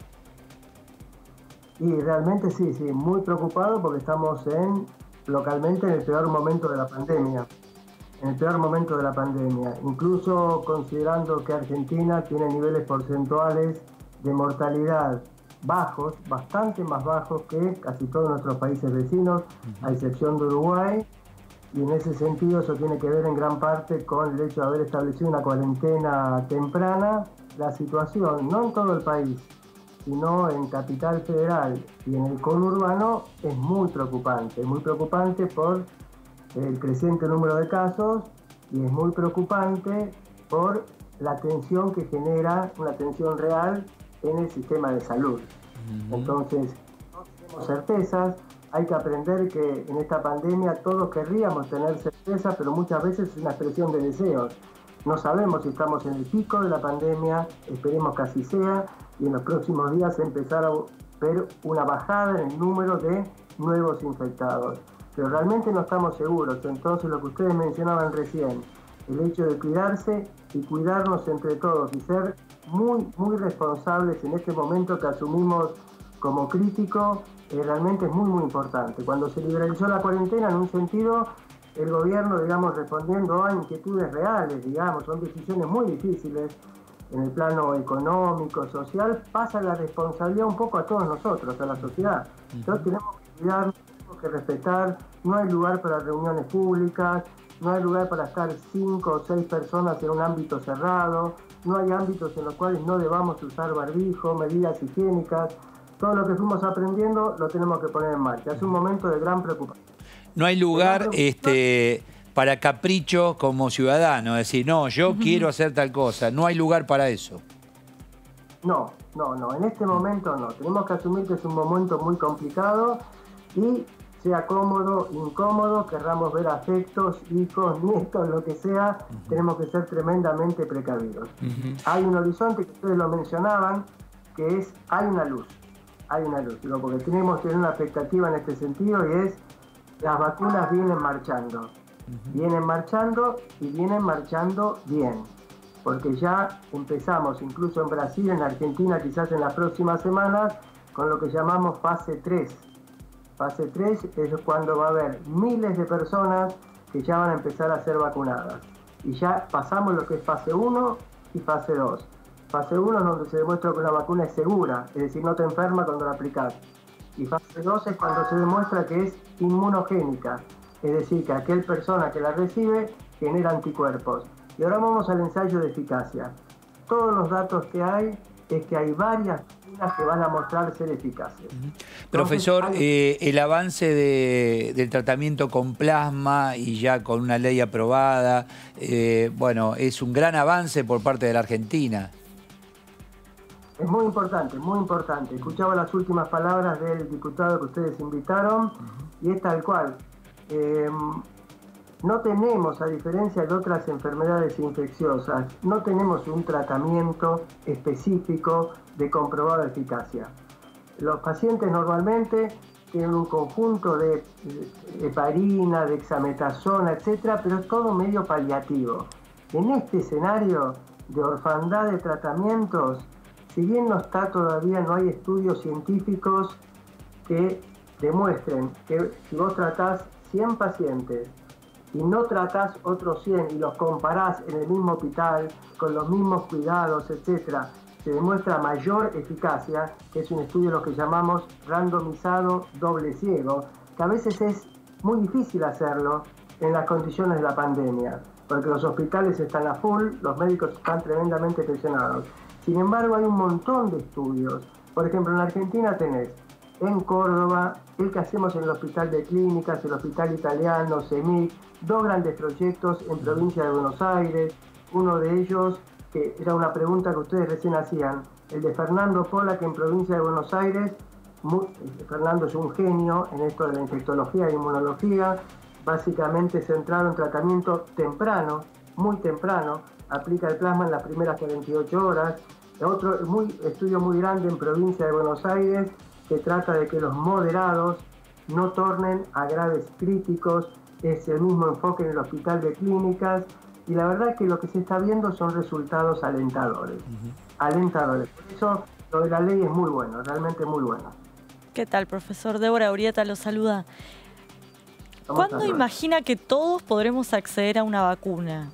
Y realmente sí, muy preocupado porque estamos localmente en el peor momento de la pandemia. En el peor momento de la pandemia. Incluso considerando que Argentina tiene niveles porcentuales de mortalidad bajos, bastante más bajos que casi todos nuestros países vecinos, a excepción de Uruguay, y en ese sentido eso tiene que ver en gran parte con el hecho de haber establecido una cuarentena temprana. La situación, no en todo el país, sino en Capital Federal y en el conurbano, es muy preocupante por el creciente número de casos y es muy preocupante por la tensión que genera, una tensión real en el sistema de salud. Entonces, no tenemos certezas, hay que aprender que en esta pandemia todos querríamos tener certeza, pero muchas veces es una expresión de deseos. No sabemos si estamos en el pico de la pandemia, esperemos que así sea, y en los próximos días empezar a ver una bajada en el número de nuevos infectados. Pero realmente no estamos seguros, entonces lo que ustedes mencionaban recién, el hecho de cuidarse y cuidarnos entre todos y ser muy responsables en este momento que asumimos como crítico, realmente es muy importante. Cuando se liberalizó la cuarentena, en un sentido, el gobierno, digamos, respondiendo a inquietudes reales, digamos, son decisiones muy difíciles en el plano económico, social, pasa la responsabilidad un poco a todos nosotros, a la sociedad. Entonces tenemos que cuidarnos, tenemos que respetar, no hay lugar para reuniones públicas, no hay lugar para estar 5 o 6 personas en un ámbito cerrado, no hay ámbitos en los cuales no debamos usar barbijo, medidas higiénicas. Todo lo que fuimos aprendiendo lo tenemos que poner en marcha. Es un momento de gran preocupación. No hay lugar para capricho como ciudadano, es decir, no, yo quiero hacer tal cosa. No hay lugar para eso. No, en este momento no. Tenemos que asumir que es un momento muy complicado y sea cómodo, incómodo, querramos ver afectos, hijos, nietos, lo que sea, tenemos que ser tremendamente precavidos. Hay un horizonte que ustedes lo mencionaban, que es, hay una luz, digo, porque tenemos que tener una expectativa en este sentido y es, las vacunas vienen marchando y vienen marchando bien, porque ya empezamos, incluso en Brasil, en Argentina, quizás en las próximas semanas, con lo que llamamos fase 3. Fase 3 es cuando va a haber miles de personas que ya van a empezar a ser vacunadas. Y ya pasamos lo que es fase 1 y fase 2. Fase 1 es donde se demuestra que una vacuna es segura, es decir, no te enferma cuando la aplicas. Y fase 2 es cuando se demuestra que es inmunogénica, es decir, que aquel persona que la recibe genera anticuerpos. Y ahora vamos al ensayo de eficacia. Todos los datos que hay es que hay varias vacunas que van a mostrar ser eficaces. Profesor, el avance del tratamiento con plasma y ya con una ley aprobada, bueno, es un gran avance por parte de la Argentina. Es muy importante, muy importante. Escuchaba las últimas palabras del diputado que ustedes invitaron y es tal cual. No tenemos, a diferencia de otras enfermedades infecciosas, no tenemos un tratamiento específico de comprobada eficacia. Los pacientes normalmente tienen un conjunto de heparina, dexametasona, etcétera, pero es todo medio paliativo. En este escenario de orfandad de tratamientos, si bien no está todavía, no hay estudios científicos que demuestren que si vos tratás 100 pacientes y no tratás otros 100 y los comparás en el mismo hospital, con los mismos cuidados, etcétera, se demuestra mayor eficacia, que es un estudio lo que llamamos randomizado doble ciego, que a veces es muy difícil hacerlo en las condiciones de la pandemia, porque los hospitales están a full, los médicos están tremendamente presionados. Sin embargo, hay un montón de estudios. Por ejemplo, en la Argentina tenés en Córdoba el que hacemos en el Hospital de Clínicas, el Hospital Italiano, CEMIC, dos grandes proyectos en provincia de Buenos Aires, uno de ellos, que era una pregunta que ustedes recién hacían, el de Fernando Pola, que en provincia de Buenos Aires, Fernando es un genio en esto de la infectología e inmunología, básicamente centrado en tratamiento temprano, muy temprano, aplica el plasma en las primeras 48 horas. Otro estudio muy grande en provincia de Buenos Aires que trata de que los moderados no tornen a graves críticos, es el mismo enfoque en el Hospital de Clínicas, y la verdad es que lo que se está viendo son resultados alentadores. Alentadores. Por eso lo de la ley es muy bueno, realmente muy bueno. ¿Qué tal, profesor? Débora Urieta lo saluda. ¿Cuándo imagina que todos podremos acceder a una vacuna?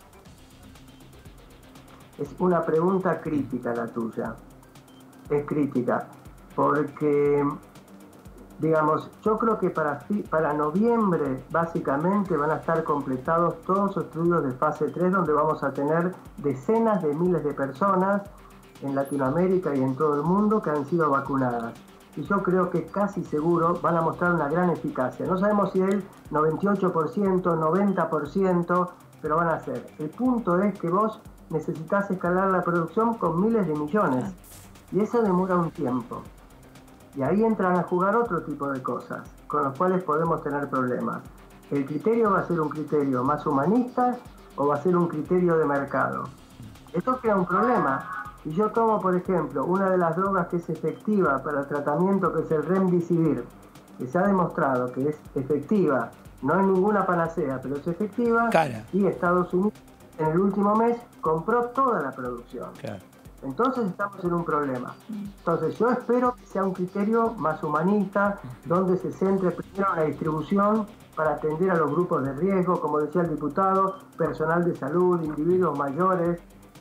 Es una pregunta crítica la tuya. Es crítica. Porque, digamos, yo creo que para noviembre básicamente van a estar completados todos los estudios de fase 3, donde vamos a tener decenas de miles de personas en Latinoamérica y en todo el mundo que han sido vacunadas. Y yo creo que casi seguro van a mostrar una gran eficacia. No sabemos si el 98%, 90%, pero van a ser. El punto es que vos necesitas escalar la producción con miles de millones. Y eso demora un tiempo. Y ahí entran a jugar otro tipo de cosas, con los cuales podemos tener problemas. ¿El criterio va a ser un criterio más humanista o va a ser un criterio de mercado? Esto crea un problema. Y yo tomo, por ejemplo, una de las drogas que es efectiva para el tratamiento, que es el Remdesivir, que se ha demostrado que es efectiva, no es ninguna panacea, pero es efectiva, y Estados Unidos en el último mes compró toda la producción. Entonces estamos en un problema. Entonces yo espero que sea un criterio más humanista, donde se centre primero en la distribución para atender a los grupos de riesgo, como decía el diputado, personal de salud, individuos mayores.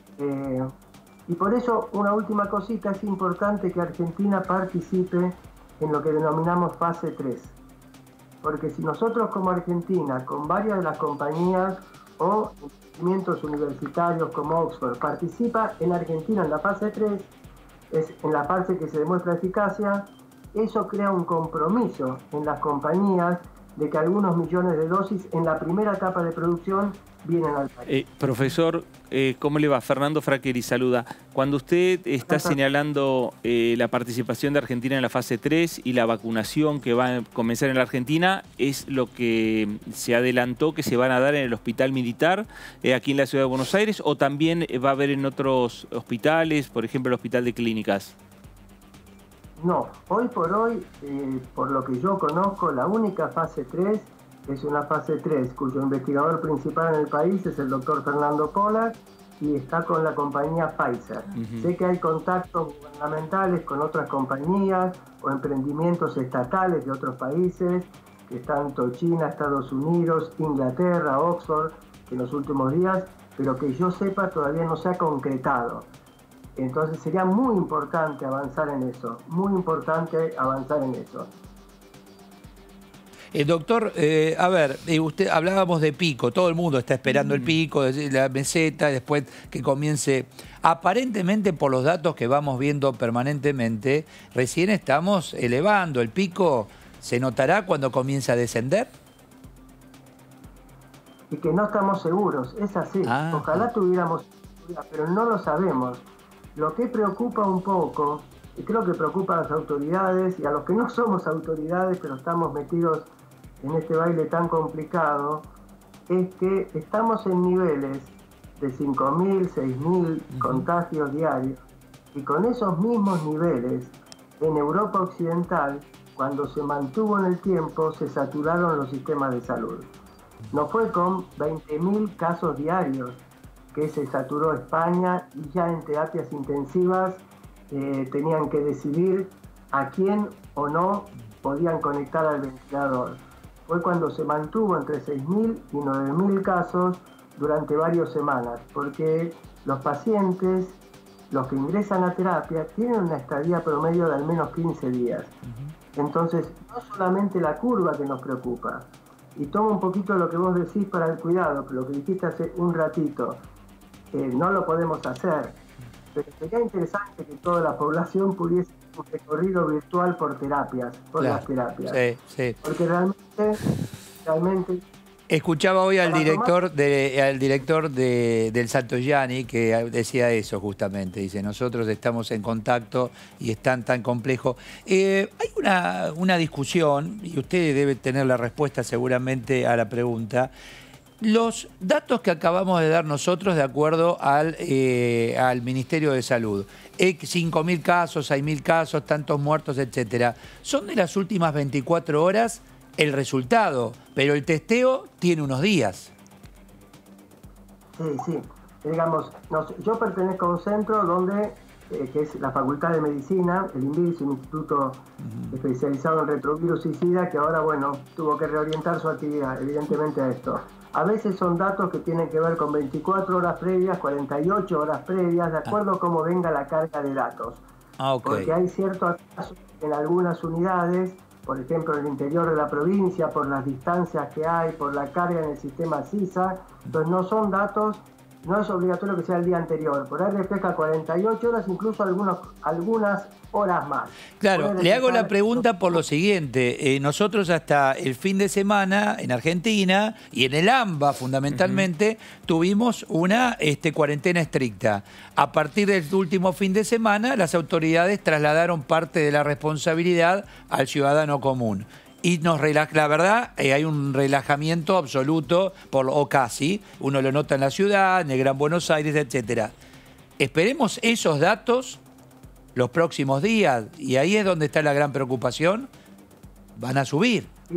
Y por eso, una última cosita, es importante que Argentina participe en lo que denominamos fase 3. Porque si nosotros como Argentina, con varias de las compañías o emprendimientos universitarios como Oxford, participa en Argentina en la fase 3, es en la fase que se demuestra eficacia, eso crea un compromiso en las compañías de que algunos millones de dosis en la primera etapa de producción vienen al país. Profesor, ¿cómo le va? Fernando Fraqueri saluda. Cuando usted está señalando la participación de Argentina en la fase 3 y la vacunación que va a comenzar en la Argentina, ¿es lo que se adelantó que se van a dar en el Hospital Militar aquí en la Ciudad de Buenos Aires, o también va a haber en otros hospitales, por ejemplo el Hospital de Clínicas? No, hoy por hoy, por lo que yo conozco, la única fase 3 es una fase 3 cuyo investigador principal en el país es el doctor Fernando Pola y está con la compañía Pfizer. Sé que hay contactos gubernamentales con otras compañías o emprendimientos estatales de otros países, que tanto China, Estados Unidos, Inglaterra, Oxford, que en los últimos días, pero que yo sepa todavía no se ha concretado. Entonces sería muy importante avanzar en eso, muy importante avanzar en eso. Doctor, a ver, usted hablábamos de pico, todo el mundo está esperando el pico, la meseta, después que comience. Aparentemente, por los datos que vamos viendo permanentemente, recién estamos elevando. ¿El pico se notará cuando comience a descender? Y que no estamos seguros, es así. Ojalá tuviéramos, pero no lo sabemos. Lo que preocupa un poco, y creo que preocupa a las autoridades y a los que no somos autoridades, pero estamos metidos en este baile tan complicado, es que estamos en niveles de 5.000, 6.000 contagios diarios, y con esos mismos niveles, en Europa Occidental, cuando se mantuvo en el tiempo, se saturaron los sistemas de salud. No fue con 20.000 casos diarios que se saturó España, y ya en terapias intensivas tenían que decidir a quién o no podían conectar al ventilador. Fue cuando se mantuvo entre 6.000 y 9.000 casos durante varias semanas, porque los pacientes los que ingresan a terapia tienen una estadía promedio de al menos 15 días. Entonces, no solamente la curva que nos preocupa, y tomo un poquito lo que vos decís para el cuidado, lo que dijiste hace un ratito, no lo podemos hacer, pero sería interesante que toda la población pudiese un recorrido virtual por terapias, por las terapias. Sí, sí. Porque realmente... Escuchaba hoy al director del Santoyani que decía eso justamente. Dice, nosotros estamos en contacto y es tan complejo. Hay una discusión, y usted debe tener la respuesta seguramente a la pregunta. Los datos que acabamos de dar nosotros de acuerdo al Ministerio de Salud, 5.000 casos, 6.000 casos, tantos muertos, etcétera, son de las últimas 24 horas el resultado, pero el testeo tiene unos días. Sí. Digamos, yo pertenezco a un centro donde, que es la Facultad de Medicina, el INVIS, un instituto especializado en retrovirus y SIDA, que ahora, bueno, tuvo que reorientar su actividad, evidentemente, a esto. A veces son datos que tienen que ver con 24 horas previas, 48 horas previas, de acuerdo a cómo venga la carga de datos. Porque hay cierto atraso en algunas unidades, por ejemplo, en el interior de la provincia, por las distancias que hay, por la carga en el sistema CISA. Entonces no son datos, no es obligatorio que sea el día anterior. Por ahí refleja 48 horas, incluso algunas horas más. Claro, le hago la pregunta por lo siguiente. Nosotros hasta el fin de semana en Argentina y en el AMBA fundamentalmente tuvimos una cuarentena estricta. A partir del último fin de semana las autoridades trasladaron parte de la responsabilidad al ciudadano común. Y la verdad, hay un relajamiento absoluto, o casi, uno lo nota en la ciudad, en el Gran Buenos Aires, etcétera. Esperemos esos datos los próximos días, y ahí es donde está la gran preocupación, van a subir. Sí,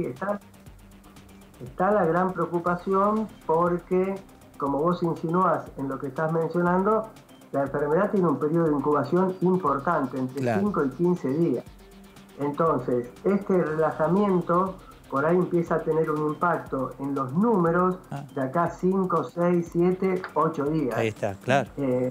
está la gran preocupación porque, como vos insinuás en lo que estás mencionando, la enfermedad tiene un periodo de incubación importante, entre 5 y 15 días. Entonces, este relajamiento por ahí empieza a tener un impacto en los números de acá 5, 6, 7, 8 días. Ahí está, claro.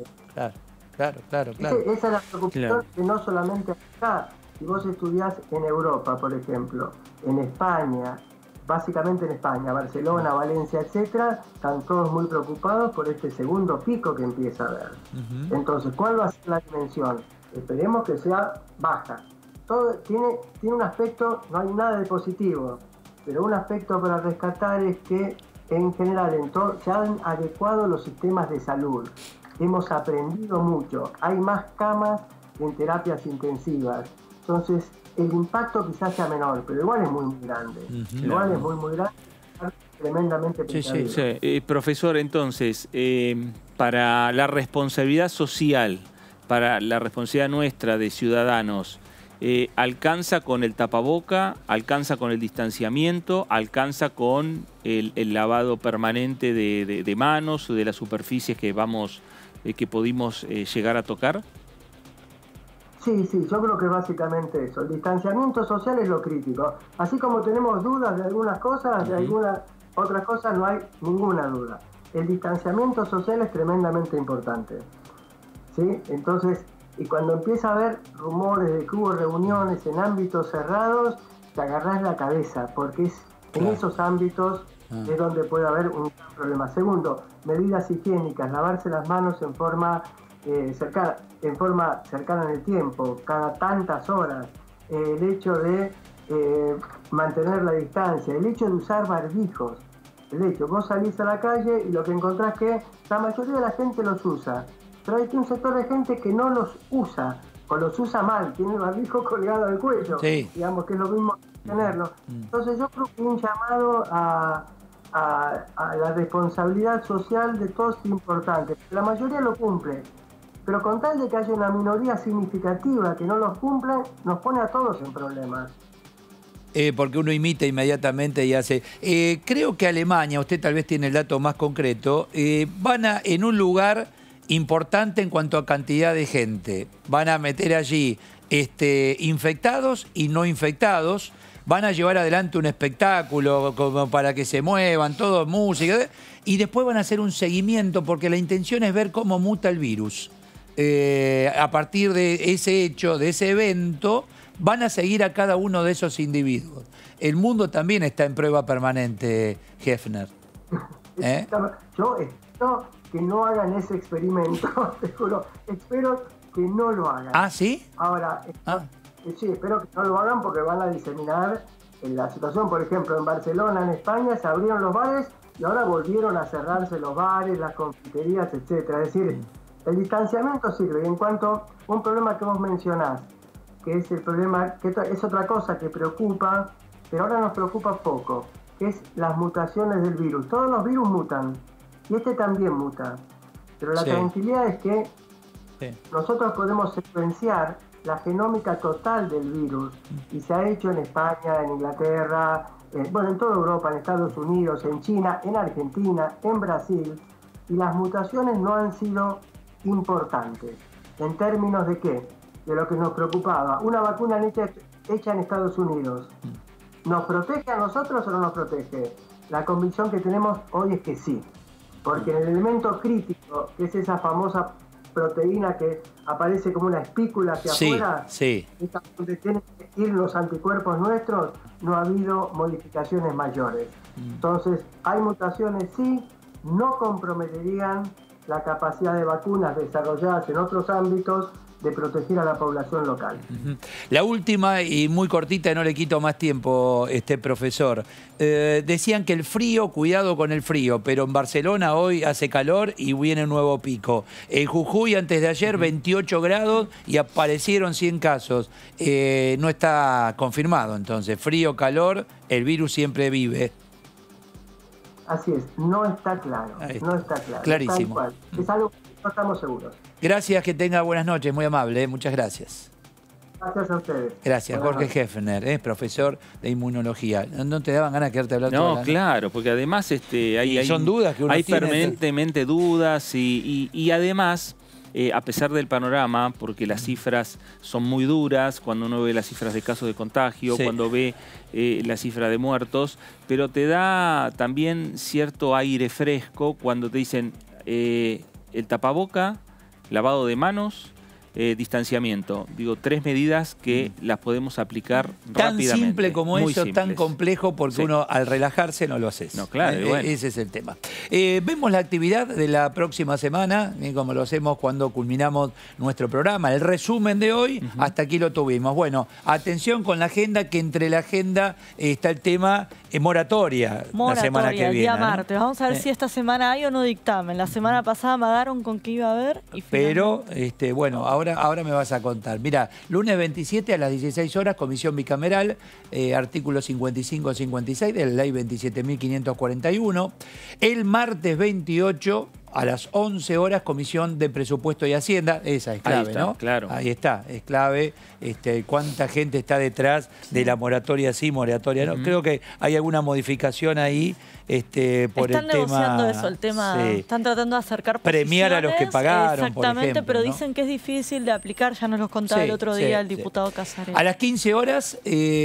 Claro. Esa es la preocupación que no solamente acá. Si vos estudiás en Europa, por ejemplo, en España, básicamente en España, Barcelona, Valencia, etcétera, están todos muy preocupados por este segundo pico que empieza a haber. Entonces, ¿cuál va a ser la dimensión? Esperemos que sea baja. Todo tiene un aspecto, no hay nada de positivo, pero un aspecto para rescatar es que en general se han adecuado los sistemas de salud. Hemos aprendido mucho, hay más camas en terapias intensivas. Entonces, el impacto quizás sea menor, pero igual es muy grande. Igual es muy grande, tremendamente precavido. Sí. Profesor, entonces, para la responsabilidad social, para la responsabilidad nuestra de ciudadanos, ¿alcanza con el tapaboca, alcanza con el distanciamiento, alcanza con el lavado permanente de manos o de las superficies que pudimos llegar a tocar? Sí, yo creo que básicamente eso. El distanciamiento social es lo crítico. Así como tenemos dudas de algunas cosas, de algunas otras cosas no hay ninguna duda. El distanciamiento social es tremendamente importante. ¿Sí? Entonces, y cuando empieza a haber rumores de que hubo reuniones en ámbitos cerrados, te agarrás la cabeza, porque es en esos ámbitos es donde puede haber un problema. Segundo, medidas higiénicas, lavarse las manos en forma cercana en el tiempo, cada tantas horas, el hecho de mantener la distancia, el hecho de usar barbijos, vos salís a la calle y lo que encontrás que la mayoría de la gente los usa, pero hay un sector de gente que no los usa, o los usa mal, tiene el barbijo colgado del cuello, digamos que es lo mismo tenerlo. Entonces yo creo que un llamado a la responsabilidad social de todos es importante. La mayoría lo cumple, pero con tal de que haya una minoría significativa que no los cumple, nos pone a todos en problemas. Porque uno imita inmediatamente y hace... creo que Alemania, usted tal vez tiene el dato más concreto, van en un lugar importante en cuanto a cantidad de gente. Van a meter allí infectados y no infectados, van a llevar adelante un espectáculo como para que se muevan, todo música, y después van a hacer un seguimiento porque la intención es ver cómo muta el virus. a partir de ese hecho, de ese evento, van a seguir a cada uno de esos individuos. El mundo también está en prueba permanente, Hefner. Yo espero que no hagan ese experimento, te juro. Espero que no lo hagan. ¿Ah, sí? Ahora, sí, espero que no lo hagan porque van a diseminar la situación. Por ejemplo, en Barcelona, en España, se abrieron los bares y ahora volvieron a cerrarse los bares, las confiterías, etcétera. Es decir, el distanciamiento sirve. Y en cuanto a un problema que vos mencionás, que es el problema, que es otra cosa que preocupa, pero ahora nos preocupa poco, que es las mutaciones del virus. Todos los virus mutan, y este también muta. Pero la tranquilidad es que nosotros podemos secuenciar la genómica total del virus, y se ha hecho en España, en Inglaterra, bueno, en toda Europa, en Estados Unidos, en China, en Argentina, en Brasil, y las mutaciones no han sido importantes. ¿En términos de qué? De lo que nos preocupaba. Una vacuna hecha en Estados Unidos, ¿nos protege a nosotros o no nos protege? La convicción que tenemos hoy es que sí, porque en el elemento crítico, que es esa famosa proteína que aparece como una espícula hacia afuera, donde tienen que ir los anticuerpos nuestros, no ha habido modificaciones mayores. Entonces, hay mutaciones, sí, no comprometerían la capacidad de vacunas desarrolladas en otros ámbitos de proteger a la población local. La última y muy cortita, no le quito más tiempo, profesor. Decían que el frío, cuidado con el frío, pero en Barcelona hoy hace calor y viene un nuevo pico. En Jujuy antes de ayer 28 grados y aparecieron 100 casos. No está confirmado entonces. Frío, calor, el virus siempre vive. Así es, no está claro. No está claro. Clarísimo. Es algo que no estamos seguros. Gracias, que tenga buenas noches, muy amable, muchas gracias. Gracias a ustedes. Gracias, Jorge Hefner, profesor de inmunología. ¿No te daban ganas de quedarte hablando? No, claro, porque además son dudas que uno hay tiene. permanentemente dudas y además, a pesar del panorama, porque las cifras son muy duras, cuando uno ve las cifras de casos de contagio, cuando ve la cifra de muertos, pero te da también cierto aire fresco cuando te dicen el tapaboca, lavado de manos, distanciamiento. Digo, 3 medidas que las podemos aplicar rápidamente. Tan simple como eso, tan complejo, porque uno al relajarse no lo haces. No, claro, bueno. Ese es el tema. Vemos la actividad de la próxima semana, como lo hacemos cuando culminamos nuestro programa. El resumen de hoy, hasta aquí lo tuvimos. Bueno, atención con la agenda, que entre la agenda está el tema moratoria la semana que viene. El día martes. Vamos a ver si esta semana hay o no dictamen. La semana pasada amagaron con que iba a haber. Y pero, bueno, ahora me vas a contar. Mira, lunes 27 a las 16 horas, comisión bicameral, artículo 55-56 de la ley 27.541. El martes 28 a las 11 horas, comisión de presupuesto y hacienda. Esa es clave, está, ¿no? Claro. Ahí está, es clave. Cuánta gente está detrás de la moratoria sí, moratoria no. Creo que hay alguna modificación ahí por están el tema. Están negociando eso, el tema. Están tratando de acercar premiar a los que pagaron, exactamente, por ejemplo, pero ¿no? dicen que es difícil de aplicar. Ya nos lo contaba el otro día el diputado Casarelli. A las 15 horas,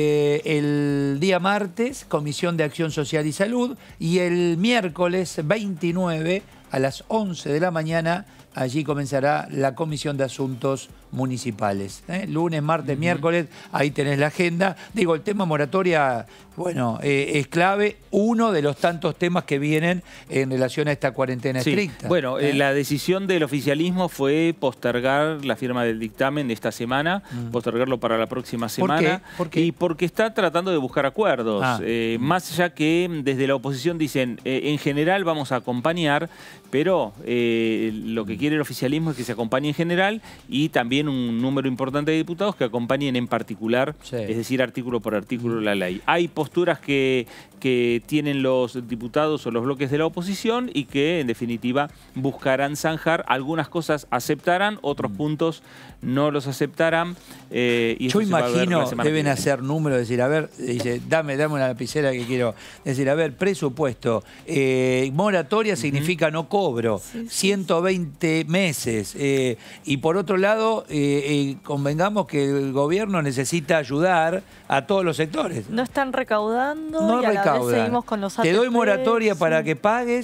el día martes, Comisión de Acción Social y Salud, y el miércoles 29 a las 11 de la mañana, allí comenzará la Comisión de Asuntos Municipales. Lunes, martes, miércoles, ahí tenés la agenda. Digo, el tema moratoria, bueno, es clave, uno de los tantos temas que vienen en relación a esta cuarentena estricta. Bueno, la decisión del oficialismo fue postergar la firma del dictamen de esta semana, postergarlo para la próxima semana. ¿Por qué? Y porque está tratando de buscar acuerdos. Más allá que desde la oposición dicen, en general vamos a acompañar, pero lo que quiere el oficialismo es que se acompañe en general y también un número importante de diputados que acompañen en particular, es decir, artículo por artículo la ley. Hay posturas que tienen los diputados o los bloques de la oposición y que, en definitiva, buscarán zanjar. Algunas cosas aceptarán, otros puntos no los aceptarán. Y yo imagino, deben hacer números, decir, a ver, dice, dame una lapicera que quiero. Decir, a ver, presupuesto, moratoria significa no cobro, 120 meses. Y por otro lado, convengamos que el gobierno necesita ayudar a todos los sectores. No están recaudando no y a la vez seguimos con los ATP. Te doy moratoria para que pagues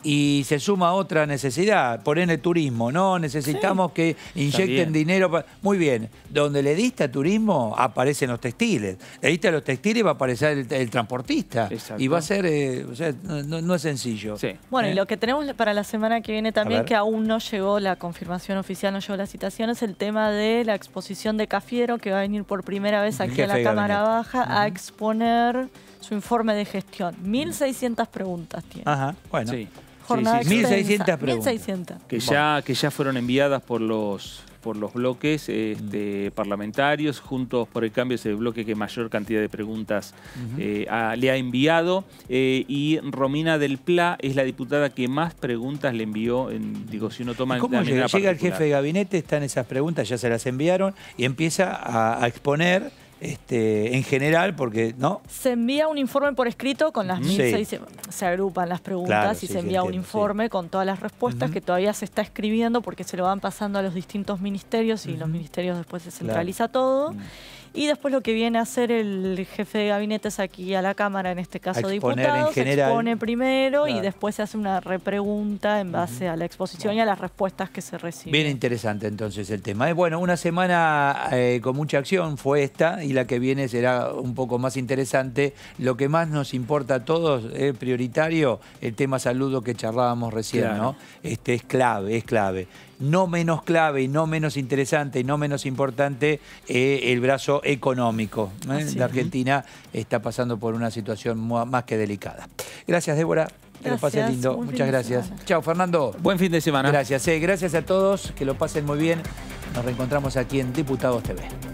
Y se suma otra necesidad, poner el turismo, ¿no? Necesitamos que inyecten dinero. Muy bien, donde le diste a turismo aparecen los textiles. Le diste a los textiles va a aparecer el transportista. Exacto. Y va a ser, o sea, no es sencillo. Sí. Bueno, y lo que tenemos para la semana que viene también, que aún no llegó la confirmación oficial, no llegó la citación, es el tema de la exposición de Cafiero, que va a venir por primera vez aquí a la Cámara Baja a exponer su informe de gestión. 1.600 preguntas tiene. Ajá, bueno. Sí. 1.600 preguntas. 1.600. Que ya fueron enviadas por los bloques parlamentarios. Juntos por el Cambio es el bloque que mayor cantidad de preguntas le ha enviado. Y Romina del Pla es la diputada que más preguntas le envió, si uno toma... ¿Cómo llega? Llega el jefe de gabinete, están esas preguntas, ya se las enviaron, y empieza a exponer... en general, porque ¿no? Se envía un informe por escrito con las 1.600, se agrupan las preguntas y se envía un informe con todas las respuestas que todavía se está escribiendo porque se lo van pasando a los distintos ministerios y los ministerios después se centraliza todo. Y después lo que viene a hacer el jefe de gabinete es aquí a la Cámara, en este caso diputados, se expone primero y después se hace una repregunta en base a la exposición y a las respuestas que se reciben. Bien interesante entonces el tema. Bueno, una semana con mucha acción fue esta y la que viene será un poco más interesante. Lo que más nos importa a todos, prioritario, el tema salud que charlábamos recién, ¿no? Es clave, es clave. No menos clave y no menos interesante y no menos importante el brazo económico. La Argentina está pasando por una situación más que delicada. Gracias, Débora. Que lo pasen lindo. Muchas gracias. Chao, Fernando. Buen fin de semana. Gracias. Gracias a todos. Que lo pasen muy bien. Nos reencontramos aquí en Diputados TV.